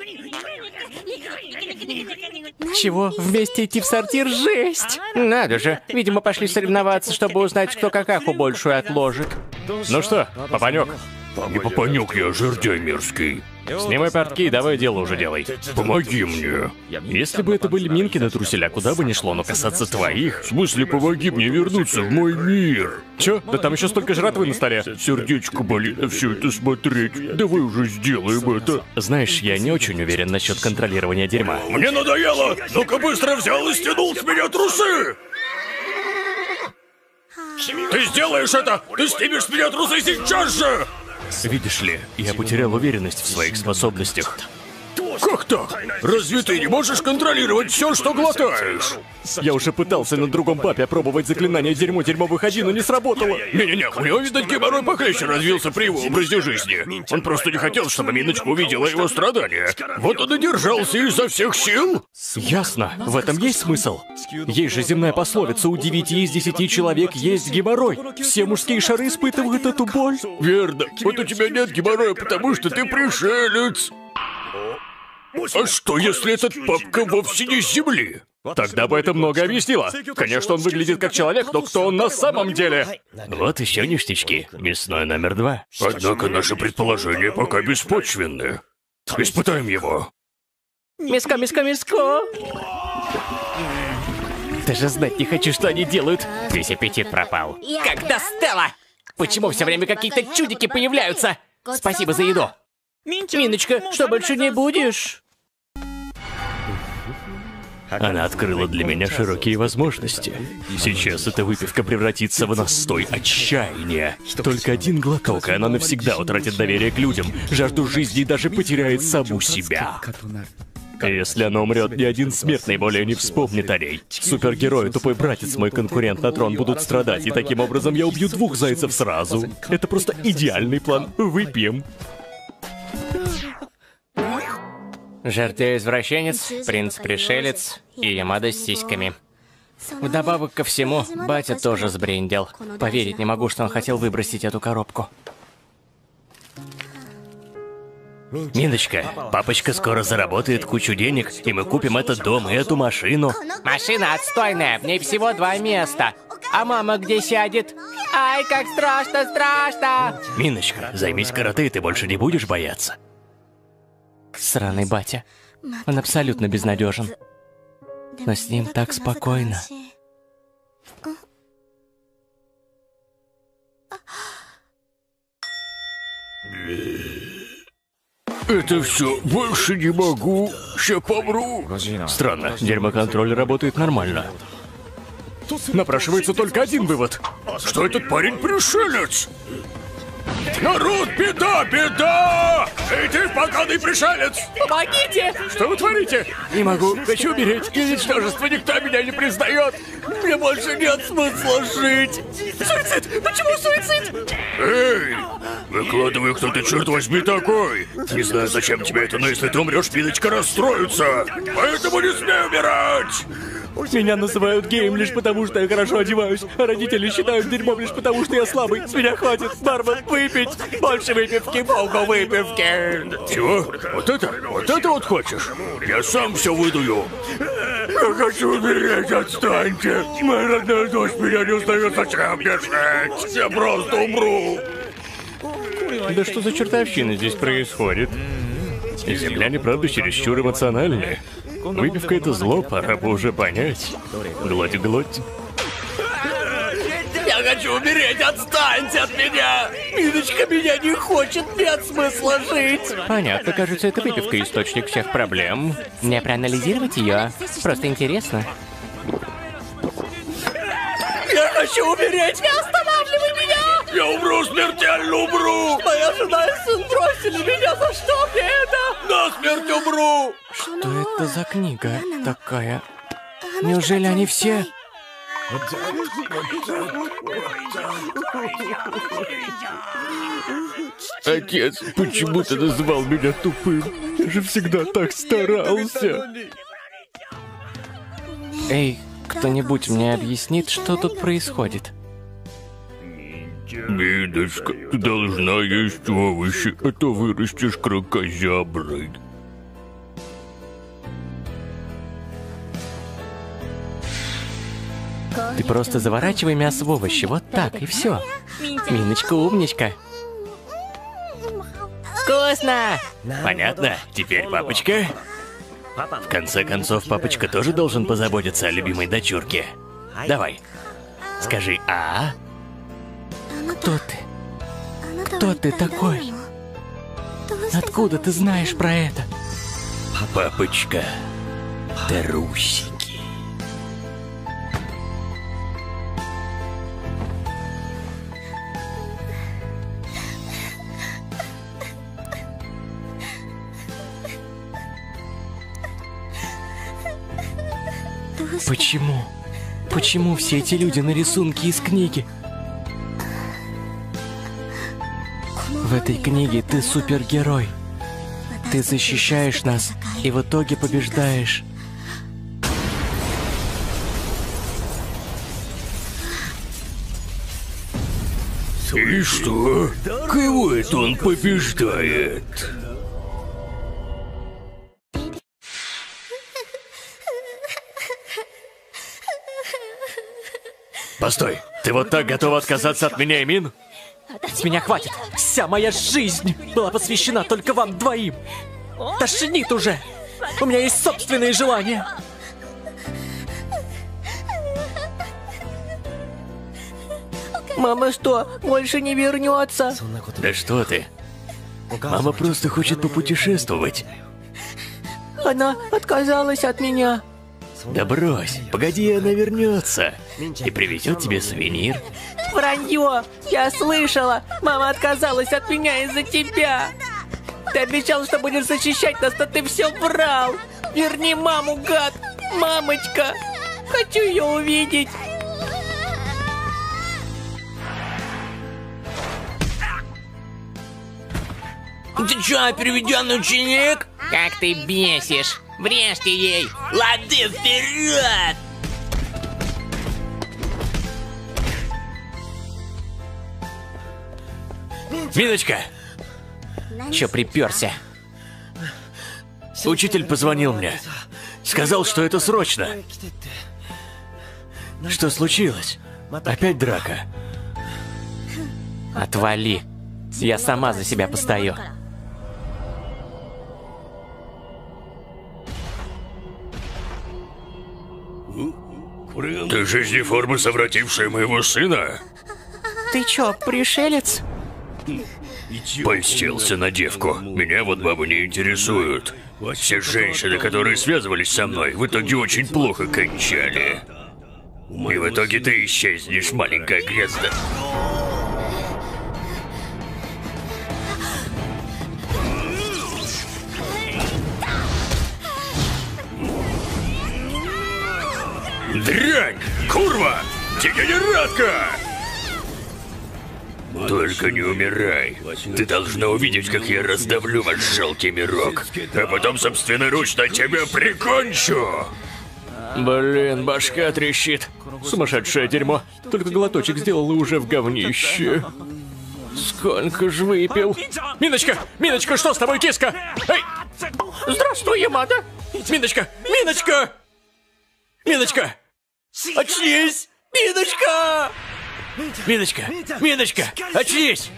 Чего? Вместе идти в сортир? Жесть! Надо же. Видимо, пошли соревноваться, чтобы узнать, кто какаху большую отложит. Ну что, папанёк? Не папанёк я, жердяй мерзкий. Снимай портки и давай дело уже делай. Помоги мне. Если бы это были Минкины труселя, куда бы ни шло, но касаться твоих... В смысле, помоги мне вернуться в мой мир. Чё? Да там еще столько жратвы на столе. Сердечко болит на все это смотреть. Давай уже сделаем это. Знаешь, я не очень уверен насчет контролирования дерьма. Мне надоело! Ну-ка быстро взял и стянул с меня трусы! Ты сделаешь это! Ты снимешь с меня трусы сейчас же! Видишь ли, я потерял уверенность в своих способностях. Как так? Разве ты не можешь контролировать все, что глотаешь? Я уже пытался на другом папе опробовать заклинание «Дерьмо, дерьмо, выходи», но не сработало. Не-не-не, у него, видать, геморрой похлеще развился при его образе жизни. Он просто не хотел, чтобы Миночка увидела его страдания. Вот он и держался изо всех сил. Ясно, в этом есть смысл. Есть же земная пословица: у девяти из десяти человек есть геморрой. Все мужские шары испытывают эту боль. Верно. Вот у тебя нет геморроя, потому что ты пришелец. А что, если этот папка вовсе не с земли? Тогда бы это много объяснило. Конечно, он выглядит как человек, но кто он на самом деле? Вот еще ништячки. Мясной номер два. Однако наши предположения пока беспочвенны. Испытаем его. Миско, миско, миско. Даже знать не хочу, что они делают. Весь аппетит пропал. Как достало! Почему все время какие-то чудики появляются? Спасибо за еду. Миночка, что, больше не будешь? Она открыла для меня широкие возможности. Сейчас эта выпивка превратится в настой отчаяния. Только один глоток, и она навсегда утратит доверие к людям, жажду жизни и даже потеряет саму себя. Если она умрет, ни один смертный более не вспомнит о ней. Супергерой, тупой братец, мой конкурент на трон будут страдать, и таким образом я убью двух зайцев сразу. Это просто идеальный план. Выпьем. Жертва-извращенец, принц-пришелец и Ямада с сиськами. Вдобавок ко всему, батя тоже сбрендил. Поверить не могу, что он хотел выбросить эту коробку. Миночка, папочка скоро заработает кучу денег, и мы купим этот дом и эту машину. Машина отстойная, в ней всего два места. А мама где сядет? Ай, как страшно, страшно! Миночка, займись карате, и ты больше не будешь бояться. Сраный батя. Он абсолютно безнадежен. Но с ним так спокойно. Это все, больше не могу. Ща помру. Странно, дерьмоконтроль работает нормально. Напрашивается только один вывод. Что этот парень пришелец? Народ, беда, беда! Эй, ты поганый пришелец! Помогите! Что вы творите? Не могу, хочу умереть. И ничтожество, никто меня не признает. Мне больше нет смысла жить. Суицид! Почему суицид? Эй! Выкладывай, кто ты, черт возьми, такой! Не знаю, зачем тебе это, но если ты умрешь, Миночка расстроится! Поэтому не смей умирать! Меня называют геем лишь потому, что я хорошо одеваюсь, а родители считают дерьмом лишь потому, что я слабый. С меня хватит, бармен, выпить! Больше выпивки, полку выпивки! Чего? Вот это? Вот это вот хочешь? Я сам все выдую! Я хочу умереть, отстаньте! Моя родная дочь меня не узнает, зачем бежать! Я просто умру! Да что за чертовщина здесь происходит? Земляне, правда, чересчур эмоциональны. Выпивка — это зло, пора бы уже понять. Глоть, глоть. Я хочу умереть, отстаньте от меня! Миночка меня не хочет, нет смысла жить! Понятно, кажется, это выпивка источник всех проблем. Мне проанализировать ее? Просто интересно. Я хочу умереть! Не останавливай меня! Я умру, смертельно умру! Моя жена и сын бросили меня, за что мне это? Насмерть умру! Что это за книга такая? Неужели они все... Отец, почему ты называл меня тупым? Я же всегда так старался. Эй, кто-нибудь мне объяснит, что тут происходит? Миночка, ты должна есть овощи, а то вырастешь кракозяброй. Ты просто заворачивай мясо в овощи, вот так, и все. Миночка умничка. Вкусно! Понятно? Теперь папочка? В конце концов, папочка тоже должен позаботиться о любимой дочурке. Давай, скажи «а». Кто ты? Кто ты такой? Откуда ты знаешь про это? Папочка, трусики. Почему? Почему все эти люди на рисунке из книги? В этой книге ты супергерой. Ты защищаешь нас и в итоге побеждаешь. И что? Кого это он побеждает? Постой, ты вот так готова отказаться от меня, Эмин? С меня хватит. Вся моя жизнь была посвящена только вам двоим. Тошнит уже. У меня есть собственные желания. Мама что, больше не вернется? Да что ты? Мама просто хочет попутешествовать. Она отказалась от меня. Да брось, погоди, она вернется и привезет тебе сувенир. Вранье! Я слышала! Мама отказалась от меня из-за тебя! Ты обещал, что будешь защищать нас, но ты все врал! Верни маму, гад! Мамочка! Хочу ее увидеть! Ты чё, переведенный ученик? Как ты бесишь! Врежьте ей! Лады вперед! Миночка! Чё приперся? Учитель позвонил мне. Сказал, что это срочно. Что случилось? Опять драка? Отвали. Я сама за себя постою. Ты жизнеформа, совратившая моего сына? Ты чё, пришелец? Польстился на девку. Меня вот бабы не интересуют. Все женщины, которые связывались со мной, в итоге очень плохо кончали. И в итоге ты исчезнешь, маленькая грязда. Дрянь! Курва! Дегенератка! Только не умирай. Ты должна увидеть, как я раздавлю ваш жалкий мирок. А потом собственноручно тебя прикончу! Блин, башка трещит. Сумасшедшее дерьмо. Только глоточек сделал и уже в говнище. Сколько ж выпил? Миночка! Миночка, что с тобой, киска? Эй! Здравствуй, Ямада! Миночка! Миночка! Миночка! Очнись! Миночка! Миночка! Миночка! Очнись!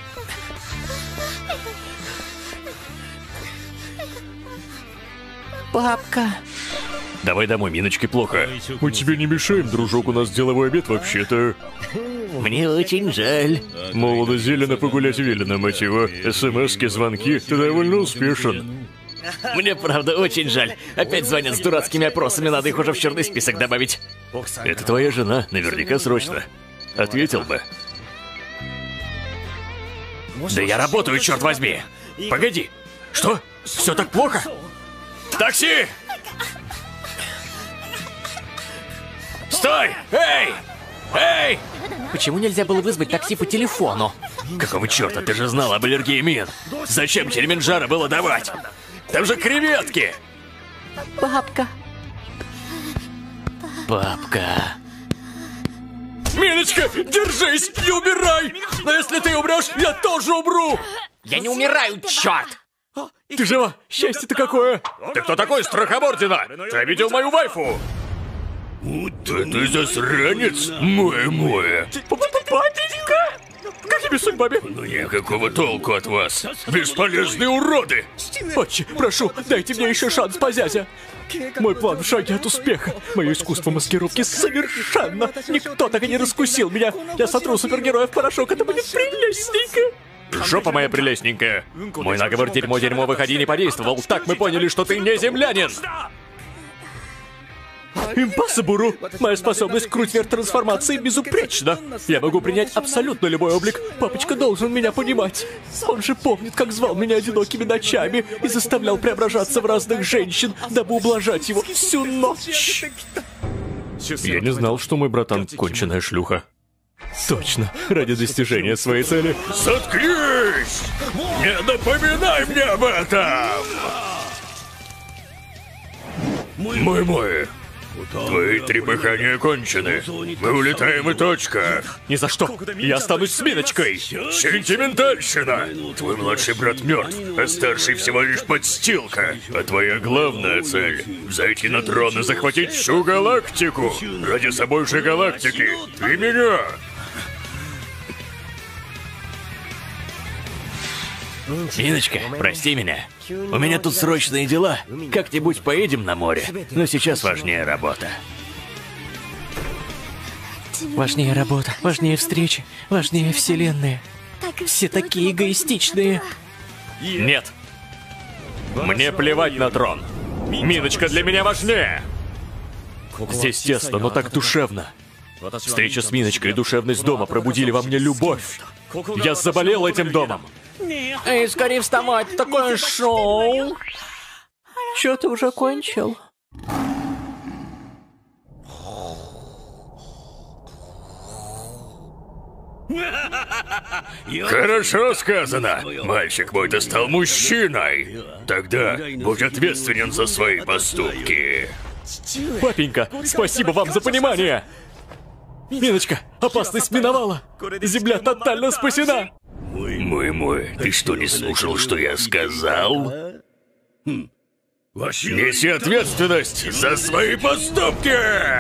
Папка. Давай домой, Миночке плохо. Мы тебе не мешаем, дружок, у нас деловой обед вообще-то. Мне очень жаль. Молодо зелено погулять велено, мать его. СМСки, звонки, ты довольно успешен. Мне правда очень жаль. Опять звонят с дурацкими опросами, надо их уже в черный список добавить. Это твоя жена, наверняка срочно. Ответил бы. Да я работаю, черт возьми. Погоди. Что? Все так плохо? Такси! Стой! Эй! Эй! Почему нельзя было вызвать такси по телефону? Какого черта, ты же знал об аллергии мин? Зачем Килиманджаро было давать? Там же креветки! Папка. Папка. Миночка, держись, не умирай! Но если ты умрешь, я тоже умру! Я не умираю, черт! Ты жива? Счастье-то какое! Ты кто такой, Страхобордина? Ты видел мою вайфу? Да ты засранец, мой-мой. Папенька! Как тебе судьбами? Ну никакого толку от вас. Бесполезные уроды! Отче, прошу, дайте мне еще шанс, позязя. Мой план в шаге от успеха. Мое искусство маскировки совершенно. Никто так и не раскусил меня. Я сотру супергероя в порошок, это будет прелестненько. Жопа моя прелестненькая. Мой наговор дерьмо-дерьмо выходи не подействовал. Так мы поняли, что ты не землянин. Импассабуру! Моя способность к круть-вверх-трансформации безупречна. Я могу принять абсолютно любой облик. Папочка должен меня понимать. Он же помнит, как звал меня одинокими ночами и заставлял преображаться в разных женщин, дабы ублажать его всю ночь. Я не знал, что мой братан конченая шлюха. Точно, ради достижения своей цели. Заткнись! Не напоминай мне об этом! Мой-мой, твои трепыхания кончены. Мы улетаем и точка. Ни за что. Я останусь с Миночкой. Сентиментальщина. Твой младший брат мертв, а старший всего лишь подстилка. А твоя главная цель — взойти на трон и захватить всю галактику. Ради собой же галактики. Ты меня. Миночка, прости меня. У меня тут срочные дела. Как-нибудь поедем на море. Но сейчас важнее работа. Важнее работа, важнее встречи, важнее вселенная. Все такие эгоистичные. Нет. Мне плевать на трон. Миночка для меня важнее. Здесь тесно, но так душевно. Встреча с Миночкой и душевность дома пробудили во мне любовь. Я заболел этим домом. Эй, скорее вставать, такое шоу. Чё, ты уже кончил? Хорошо сказано. Мальчик мой, ты стал мужчиной. Тогда будь ответственен за свои поступки. Папенька, спасибо вам за понимание. Миночка, опасность миновала. Земля тотально спасена. Мой-мой, ты что, не слушал, что я сказал? Неси ответственность за свои поступки!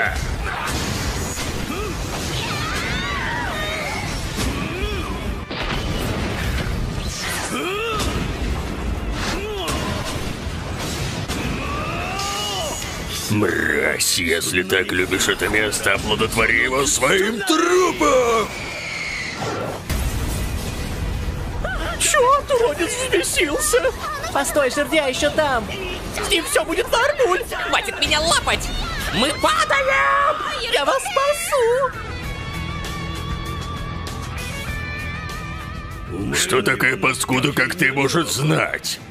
Мразь, если так любишь это место, оплодотвори его своим трупом! Черт, уродец взбесился! Постой, жердя еще там! С ним все будет нормуль! Хватит меня лапать! Мы падаем! Я вас спасу! Что такая паскуда, как ты, может знать?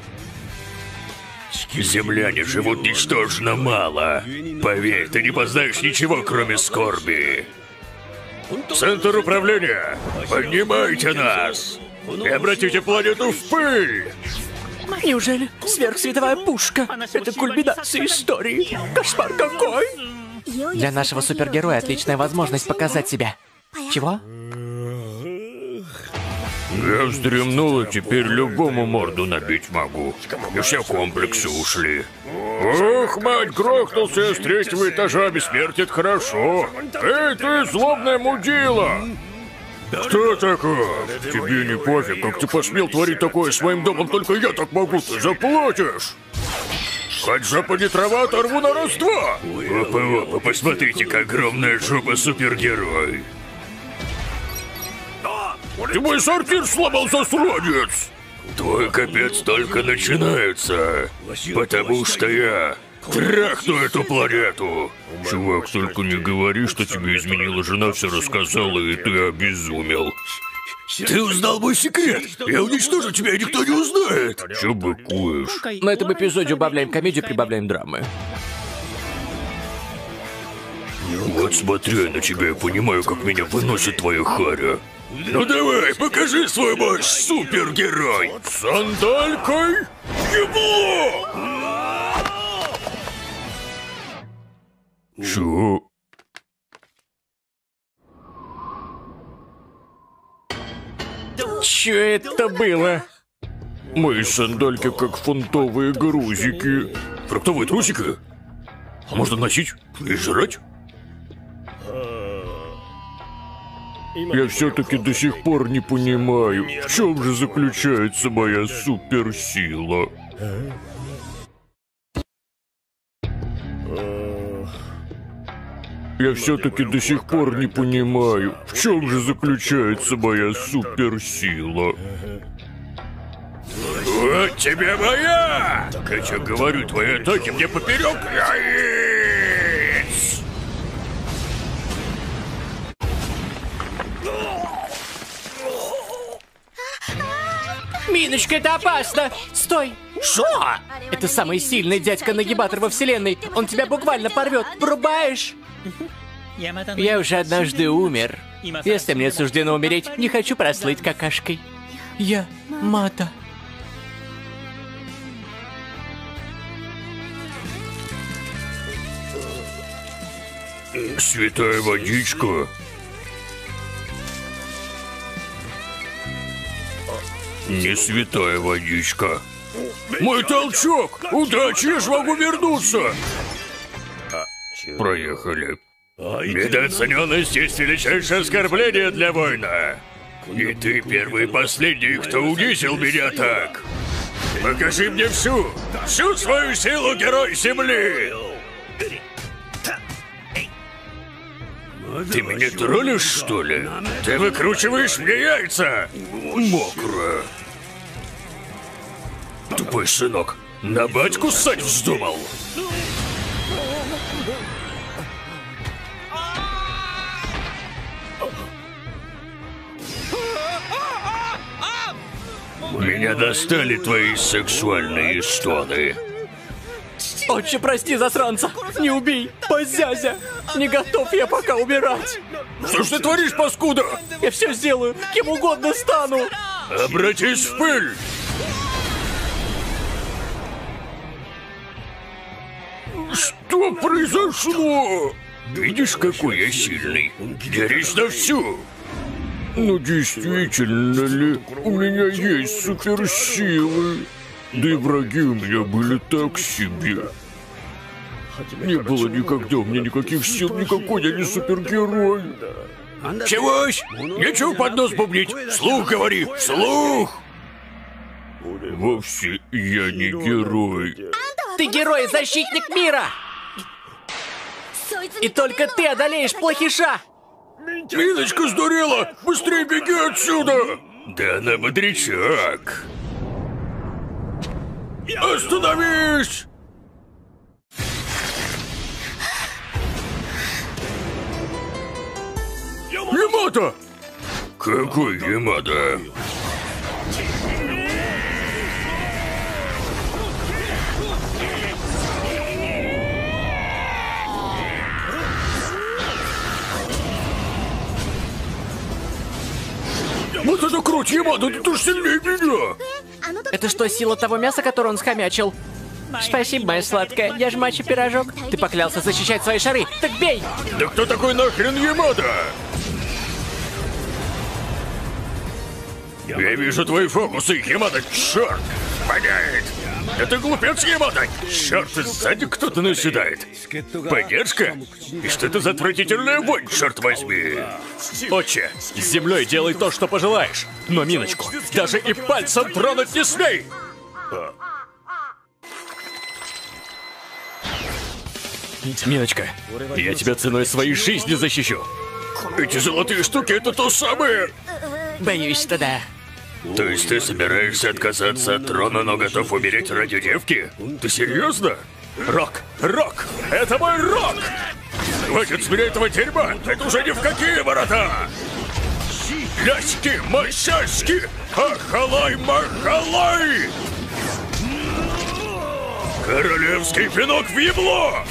Земляне живут ничтожно мало. Поверь, ты не познаешь ничего, кроме скорби. Центр управления, поднимайте нас! И обратите планету в пыль! Неужели сверхсветовая пушка? Это кульминация истории. Кошмар какой! Для нашего супергероя отличная возможность показать себя. Чего? Я вздремнул, и теперь любому морду набить могу. И все комплексы ушли. Ох, мать, грохнулся я с третьего этажа, бессмертит хорошо. Эй, ты злобная мудила! Кто такой? Тебе не пофиг, как ты посмел творить такое с моим домом, только я так могу, ты заплатишь! Хоть жопа не трава, оторву на раз-два! Опа-опа, посмотрите, как огромная жопа супергерой! Ты мой сортир сломал, засранец! Твой капец только начинается, потому что я трахну эту планету! Чувак, только не говори, что тебе изменила жена, все рассказала, и ты обезумел. Ты узнал мой секрет! Я уничтожу тебя, и никто не узнает! Че быкуешь? На этом эпизоде убавляем комедию, прибавляем драмы. Вот смотря на тебя, я понимаю, как меня выносит твоя харя. Ну давай, покажи свой мощь, супергерой! Сандалькой ебло! Чё? Чё это было? Мои сандальки как фунтовые грузики. Фруктовые трусики? А можно носить и жрать? Я все-таки до сих пор не понимаю, в чем же заключается моя суперсила. Я все-таки до сих пор не понимаю, в чем же заключается моя суперсила. Вот тебе моя! Я тебе говорю, твои атаки мне поперек яиц! Миночка, это опасно! Стой! Шо? Это самый сильный дядька-нагибатор во вселенной. Он тебя буквально порвет. Врубаешь? Я уже однажды умер. Если мне суждено умереть, не хочу прослыть какашкой. Я Мата. Святая водичка. Не святая водичка. Мой толчок! Удачи, я ж могу вернуться! Проехали. Недооцененность есть величайшее оскорбление для воина. И ты первый и последний, кто унизил меня так. Покажи мне всю, всю свою силу, герой Земли! Ты меня троллишь, что ли? Ты выкручиваешь мне яйца! Мокро. Тупой сынок, на батьку ссать вздумал? Меня достали твои сексуальные стоны. Отче, прости, засранца! Не убей! Позязя! Не готов я пока умирать! Что ж ты творишь, паскуда? Я все сделаю! Кем угодно стану! Обратись в пыль! Что произошло? Видишь, какой я сильный? Дерись на всю! Ну действительно ли, у меня есть суперсилы? Да и враги у меня были так себе. Не было никогда у меня никаких сил, никакой я не супергерой. Чегось? Нечего под нос бубнить. Вслух говори, вслух! Вовсе я не герой. Ты герой, защитник мира! И только ты одолеешь плохиша! Миночка сдурела! Быстрее беги отсюда! Да она бодрячок. Остановись! Ямада! Какой Ямада? Вот это круть, Ямада, ты ж сильнее меня! Это что, сила того мяса, которое он схомячил? Спасибо, моя сладкая. Я ж мачо-пирожок. Ты поклялся защищать свои шары. Так бей! Да кто такой нахрен Ямада? Я вижу твои фокусы, Ямада, черт! Воняет! Это глупец, Ямада! Черт, сзади кто-то наседает. Поддержка? И что это за отвратительная вонь, черт возьми? Отче, с землей делай то, что пожелаешь. Но Миночку даже и пальцем тронуть не смей! Миночка, я тебя ценой своей жизни защищу. Эти золотые штуки — это то самое... Боюсь, что да. То есть ты собираешься отказаться от трона, но готов умереть ради девки? Ты серьезно? Рок, Рок, это мой Рок! Хватит с меня этого дерьма! Это уже ни в какие ворота! Ляськи, мощаськи! Ахалай-махалай! Королевский пинок в ебло!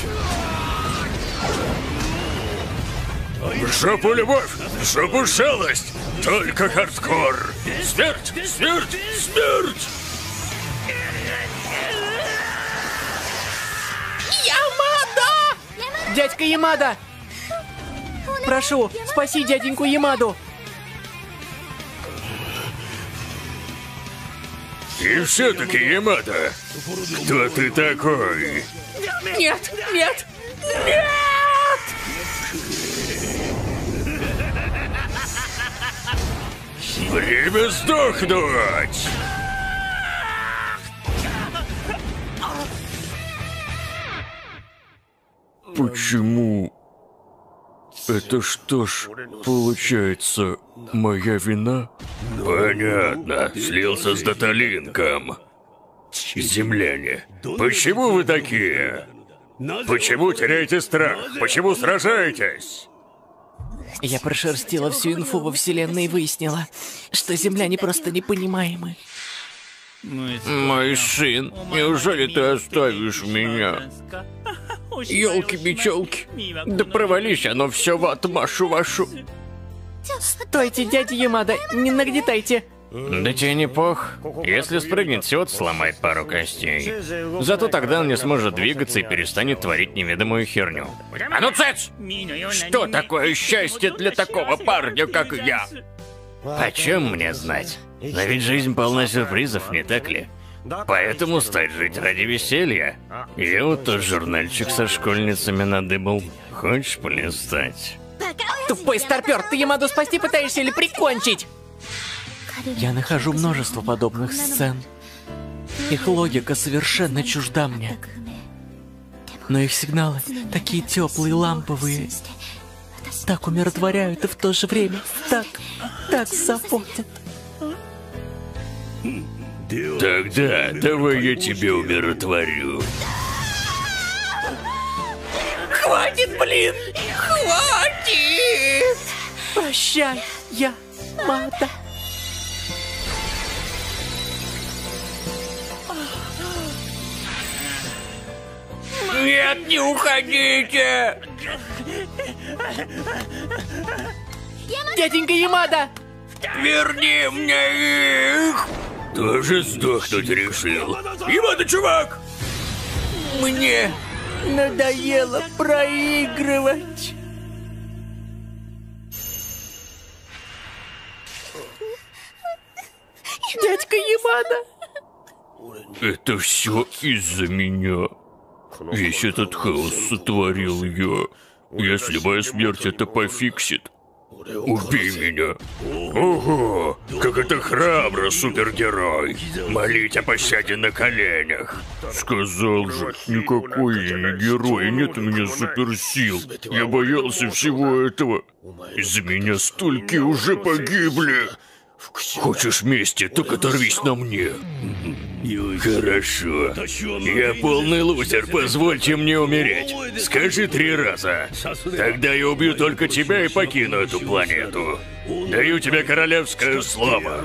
В жопу любовь, в жопу шалость! Только хардкор! Смерть! Смерть! Смерть! Ямада! Дядька Ямада! Прошу, спаси дяденьку Ямаду! И все-таки, Ямада, кто ты такой? Нет! Нет! Нет! Время сдохнуть! Почему? Это что ж, получается, моя вина? Понятно, слился с Даталинком. Земляне, почему вы такие? Почему теряете страх? Почему сражаетесь? Я прошерстила всю инфу во вселенной и выяснила, что земляне просто непонимаемы. Мой сын, неужели ты оставишь меня? Ёлки-бичёлки, да провались оно все в отмашу вашу. Стойте, дядя Ямада, не нагнетайте. Да тебе не пох. Если спрыгнет, всего-то сломает пару костей. Зато тогда он не сможет двигаться и перестанет творить неведомую херню. А ну цец! Что такое счастье для такого парня, как я? Почем мне знать? Но ведь жизнь полна сюрпризов, не так ли? Поэтому стоит жить ради веселья. Я вот тот журнальчик со школьницами надыбал. Хочешь полистать? Тупой старпер, ты Ямаду спасти пытаешься или прикончить? Я нахожу множество подобных сцен. Их логика совершенно чужда мне. Но их сигналы такие теплые, ламповые. Так умиротворяют и в то же время так, так заботят. Тогда давай я тебя умиротворю. Хватит, блин! Хватит! Прощай, Ямада. Нет, не уходите! Дяденька Ямада! Верни мне их! Тоже сдохнуть решил. Ямада, чувак! Мне надоело проигрывать. Дядька Ямада! Это все из-за меня. Весь этот хаос сотворил я. Если моя смерть это пофиксит, убей меня. Ого, как это храбро, супергерой. Молить о пощаде на коленях. Сказал же, никакой я не герой, нет у меня суперсил. Я боялся всего этого. Из-за меня столько уже погибли. Хочешь мести, так оторвись на мне. Хорошо. Я полный лузер, позвольте мне умереть. Скажи три раза. Тогда я убью только тебя и покину эту планету. Даю тебе королевское слово.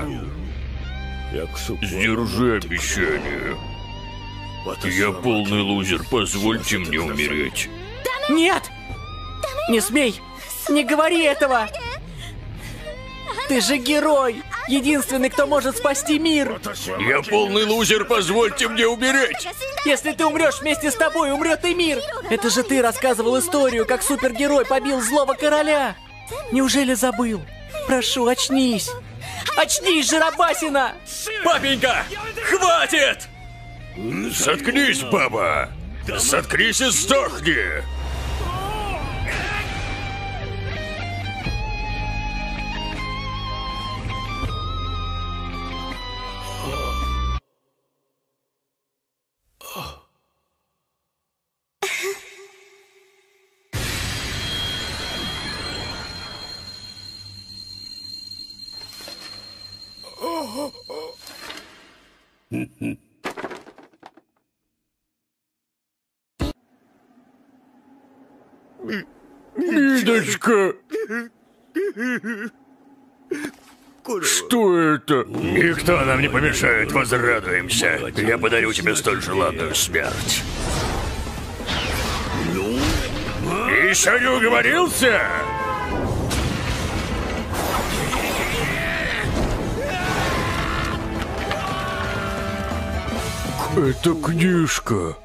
Сдержи обещание. Я полный лузер, позвольте мне умереть. Нет! Не смей! Не говори этого! Ты же герой! Единственный, кто может спасти мир! Я полный лузер, позвольте мне умереть! Если ты умрешь, вместе с тобой умрет и мир! Это же ты рассказывал историю, как супергерой побил злого короля! Неужели забыл? Прошу, очнись! Очнись, Жиробасина! Папенька! Хватит! Заткнись, баба! Заткнись и сдохни! Мидочка! Что это? Никто нам не помешает, возрадуемся. Я подарю тебе столь желанную смерть. Еще не уговорился? Это книжка.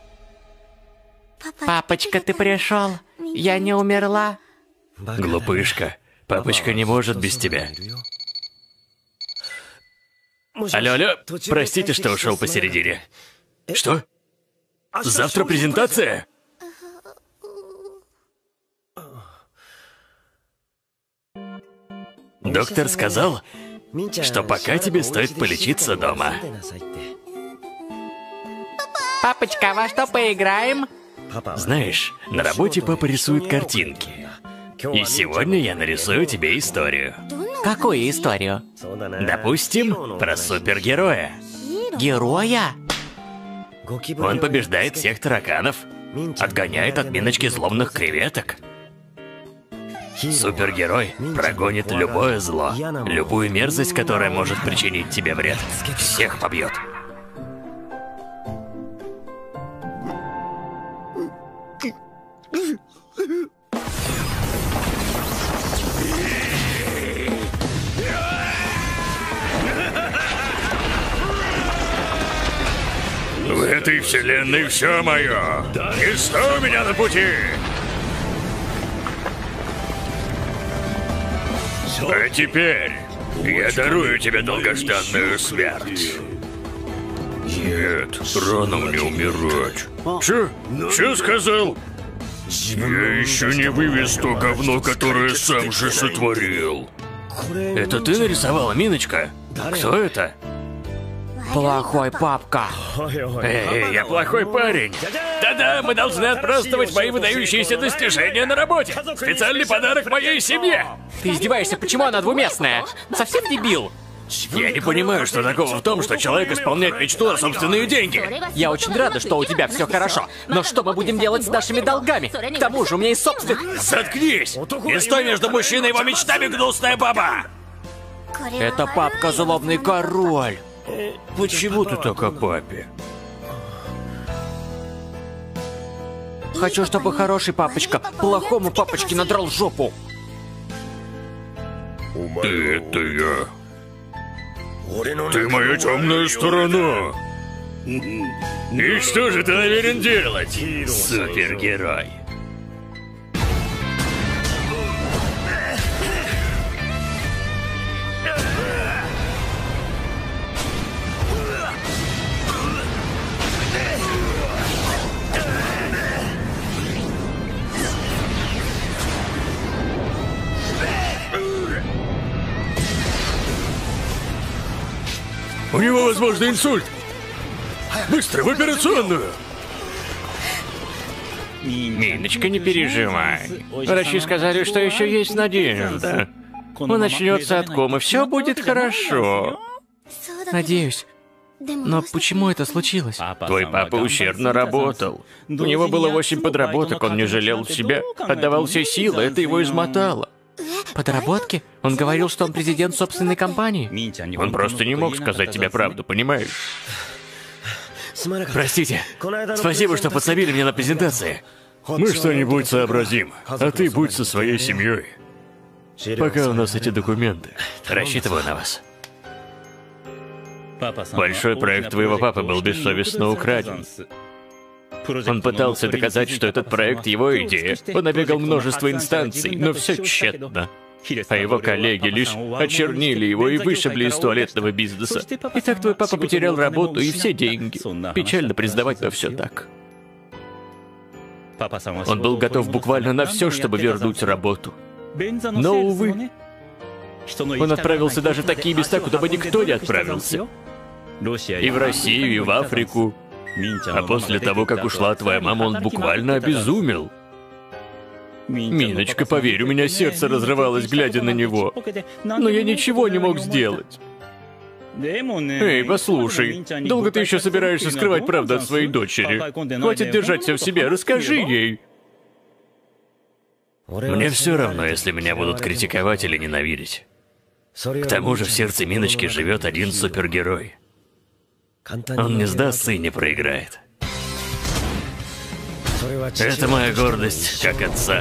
Папочка, ты пришел? Я не умерла? Глупышка, папочка не может без тебя. Алло, алло, простите, что ушел посередине. Что? Завтра презентация? Доктор сказал, что пока тебе стоит полечиться дома. Папочка, во что поиграем? Знаешь, на работе папа рисует картинки. И сегодня я нарисую тебе историю. Какую историю? Допустим, про супергероя. Героя? Он побеждает всех тараканов, отгоняет от Миночки злобных креветок. Супергерой прогонит любое зло, любую мерзость, которая может причинить тебе вред. Всех побьет. В этой вселенной все мое. Не стой у меня на пути. А теперь я дарую тебе долгожданную смерть. Нет, рано мне умирать. Че? Че сказал? Я еще не вывез то говно, которое сам же сотворил. Это ты нарисовала, Миночка? Кто это? Плохой папка. Эй, я плохой парень. Да-да, мы должны отпраздновать мои выдающиеся достижения на работе. Специальный подарок моей семье. Ты издеваешься, почему она двуместная? Совсем дебил? Я не понимаю, что такого в том, что человек исполняет мечту на собственные деньги. Я очень рада, что у тебя все хорошо. Но что мы будем делать с нашими долгами? К тому же у меня есть собственный... Заткнись! Не стой между мужчиной и его мечтами, гнусная баба! Это папка злобный король. Почему ты так о папе? Хочу, чтобы хороший папочка плохому папочке надрал жопу. Ты это я. Ты моя темная сторона. И что же ты намерен делать, супергерой? У него, возможно, инсульт. Быстро, в операционную. Миночка, не переживай. Врачи сказали, что еще есть надежда. Он очнется от комы, все будет хорошо. Надеюсь. Но почему это случилось? Твой папа ущербно работал. У него было восемь подработок, он не жалел себя, отдавал все силы, это его измотало. Подработки? Он говорил, что он президент собственной компании. Он просто не мог сказать тебе правду, понимаешь? Простите. Спасибо, что подсобили мне на презентации. Мы что-нибудь сообразим, а ты будь со своей семьей. Пока у нас эти документы. Рассчитываю на вас. Большой проект твоего папы был бессовестно украден. Он пытался доказать, что этот проект его идея. Он обегал множество инстанций, но все тщетно. А его коллеги лишь очернили его и вышибли из туалетного бизнеса. И так твой папа потерял работу и все деньги. Печально признавать, но все так. Он был готов буквально на все, чтобы вернуть работу. Но, увы, он отправился даже в такие места, куда бы никто не отправился. И в Россию, и в Африку. А после того, как ушла твоя мама, он буквально обезумел. Миночка, поверь, у меня сердце разрывалось, глядя на него. Но я ничего не мог сделать. Эй, послушай, долго ты еще собираешься скрывать правду от своей дочери? Хватит держать все в себе, расскажи ей. Мне все равно, если меня будут критиковать или ненавидеть. К тому же в сердце Миночки живет один супергерой. Он не сдастся и не проиграет. Это моя гордость, как отца.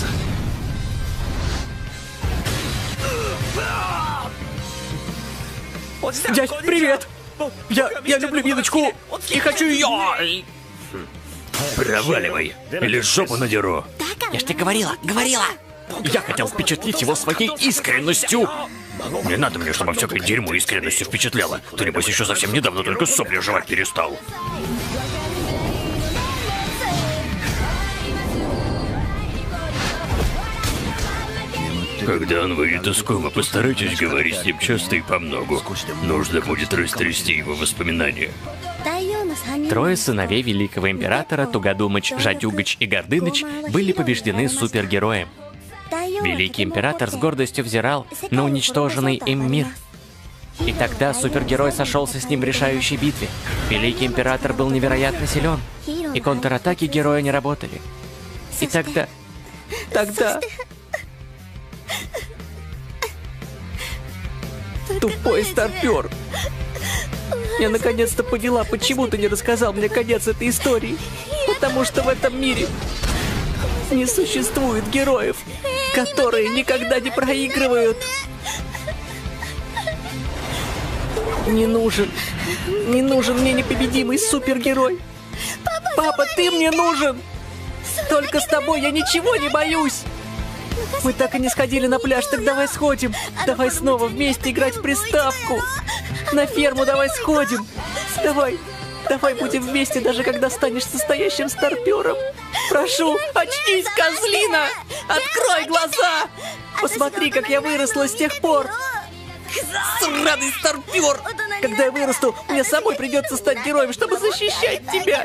Дядь, привет! Я, я люблю Миночку и хочу ее! Проваливай, или жопу надеру. Я ж тебе говорила, говорила! Я хотел впечатлить его своей искренностью. Не надо мне, чтобы всякое дерьмо искренностью впечатляло. Ты, небось, еще совсем недавно только сопли жевать перестал. Когда он выйдет из комы, постарайтесь говорить с ним часто и помногу. Нужно будет растрясти его воспоминания. Трое сыновей великого императора Тугодумыч, Жадюгач и Гордыныч были побеждены супергероем. Великий император с гордостью взирал на уничтоженный им мир. И тогда супергерой сошелся с ним в решающей битве. Великий император был невероятно силен, и контратаки героя не работали. И тогда... Тогда... Тупой старпер! Я наконец-то поняла, почему ты не рассказал мне конец этой истории. Потому что в этом мире не существует героев, которые никогда не проигрывают. Не нужен, не нужен мне непобедимый супергерой. Папа, ты мне нужен! Только с тобой я ничего не боюсь! Мы так и не сходили на пляж, так давай сходим. Давай снова вместе играть в приставку. На ферму давай сходим. Давай, давай будем вместе, даже когда станешь настоящим старпером. Прошу, очнись, козлина! Открой глаза! Посмотри, как я выросла с тех пор. Сраный старпер! Когда я вырасту, мне самой придется стать героем, чтобы защищать тебя.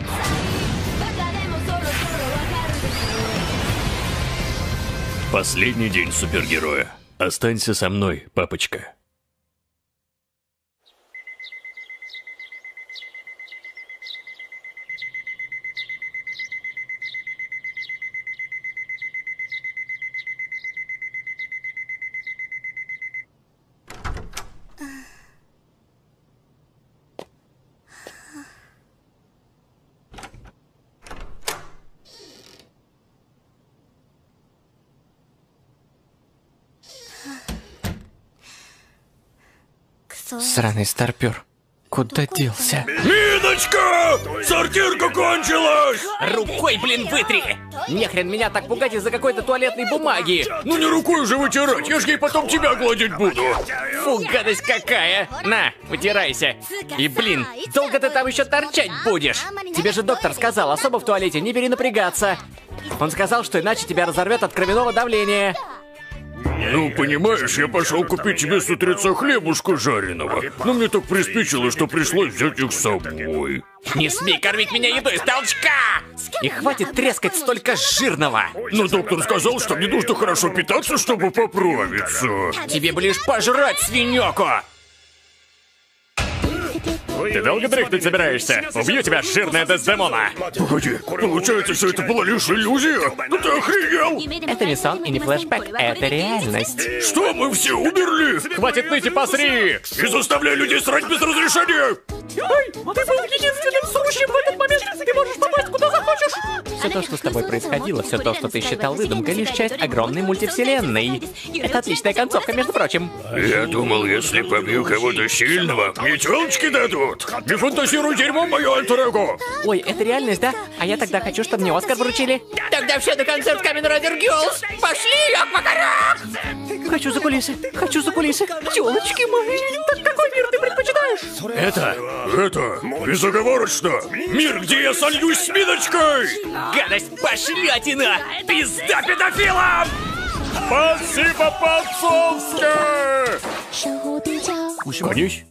Последний день супергероя. Останься со мной, папочка. Сраный старпер. Куда делся? Миночка! Сортирка кончилась! Рукой, блин, вытри! Нехрен меня так пугать из-за какой-то туалетной бумаги! Ну не рукой же вытирать, я ж ей потом тебя гладить буду! Фу, гадость какая! На, вытирайся! И, блин, долго ты там еще торчать будешь? Тебе же доктор сказал, особо в туалете не перенапрягаться. Он сказал, что иначе тебя разорвет от кровяного давления. Ну, понимаешь, я пошел купить тебе с утреца хлебушка жареного. Но мне так приспичило, что пришлось взять их с собой. Не смей кормить меня едой с толчка! И хватит трескать столько жирного! Но доктор сказал, что мне нужно хорошо питаться, чтобы поправиться. Тебе бы лишь пожрать свинёку! Ты долго дрыхнуть собираешься? Убью тебя, жирная Дездемона! Погоди, получается, что это была лишь иллюзия? Ну ты охренел! Это не сон и не флешбэк, это реальность. Что, мы все умерли? Хватит ныть и посри! И заставляй людей срать без разрешения! Ой, ты был единственным сущим в этот момент! Ты можешь попасть куда захочешь! Все то, что с тобой происходило, все то, что ты считал выдумкой, лишь часть огромной мультивселенной. Это отличная концовка, между прочим. Я думал, если побью кого-то сильного, мне тёлочки дадут. Не фантазируй дерьмо, мое альтер-эго! Ой, это реальность, да? А я тогда хочу, чтобы мне Оскар вручили. Тогда все на концерт Камен Райдер Гёрлз! Пошли, Аквакарак! Хочу за кулисы, хочу за кулисы. Тёлочки мои, так какой мир ты предпочитаешь? Это, это, безоговорочно, мир, где я сольюсь с Миночкой! Гадость пошлятина! Пизда педофилам! Спасибо, по-отцовски! Конись.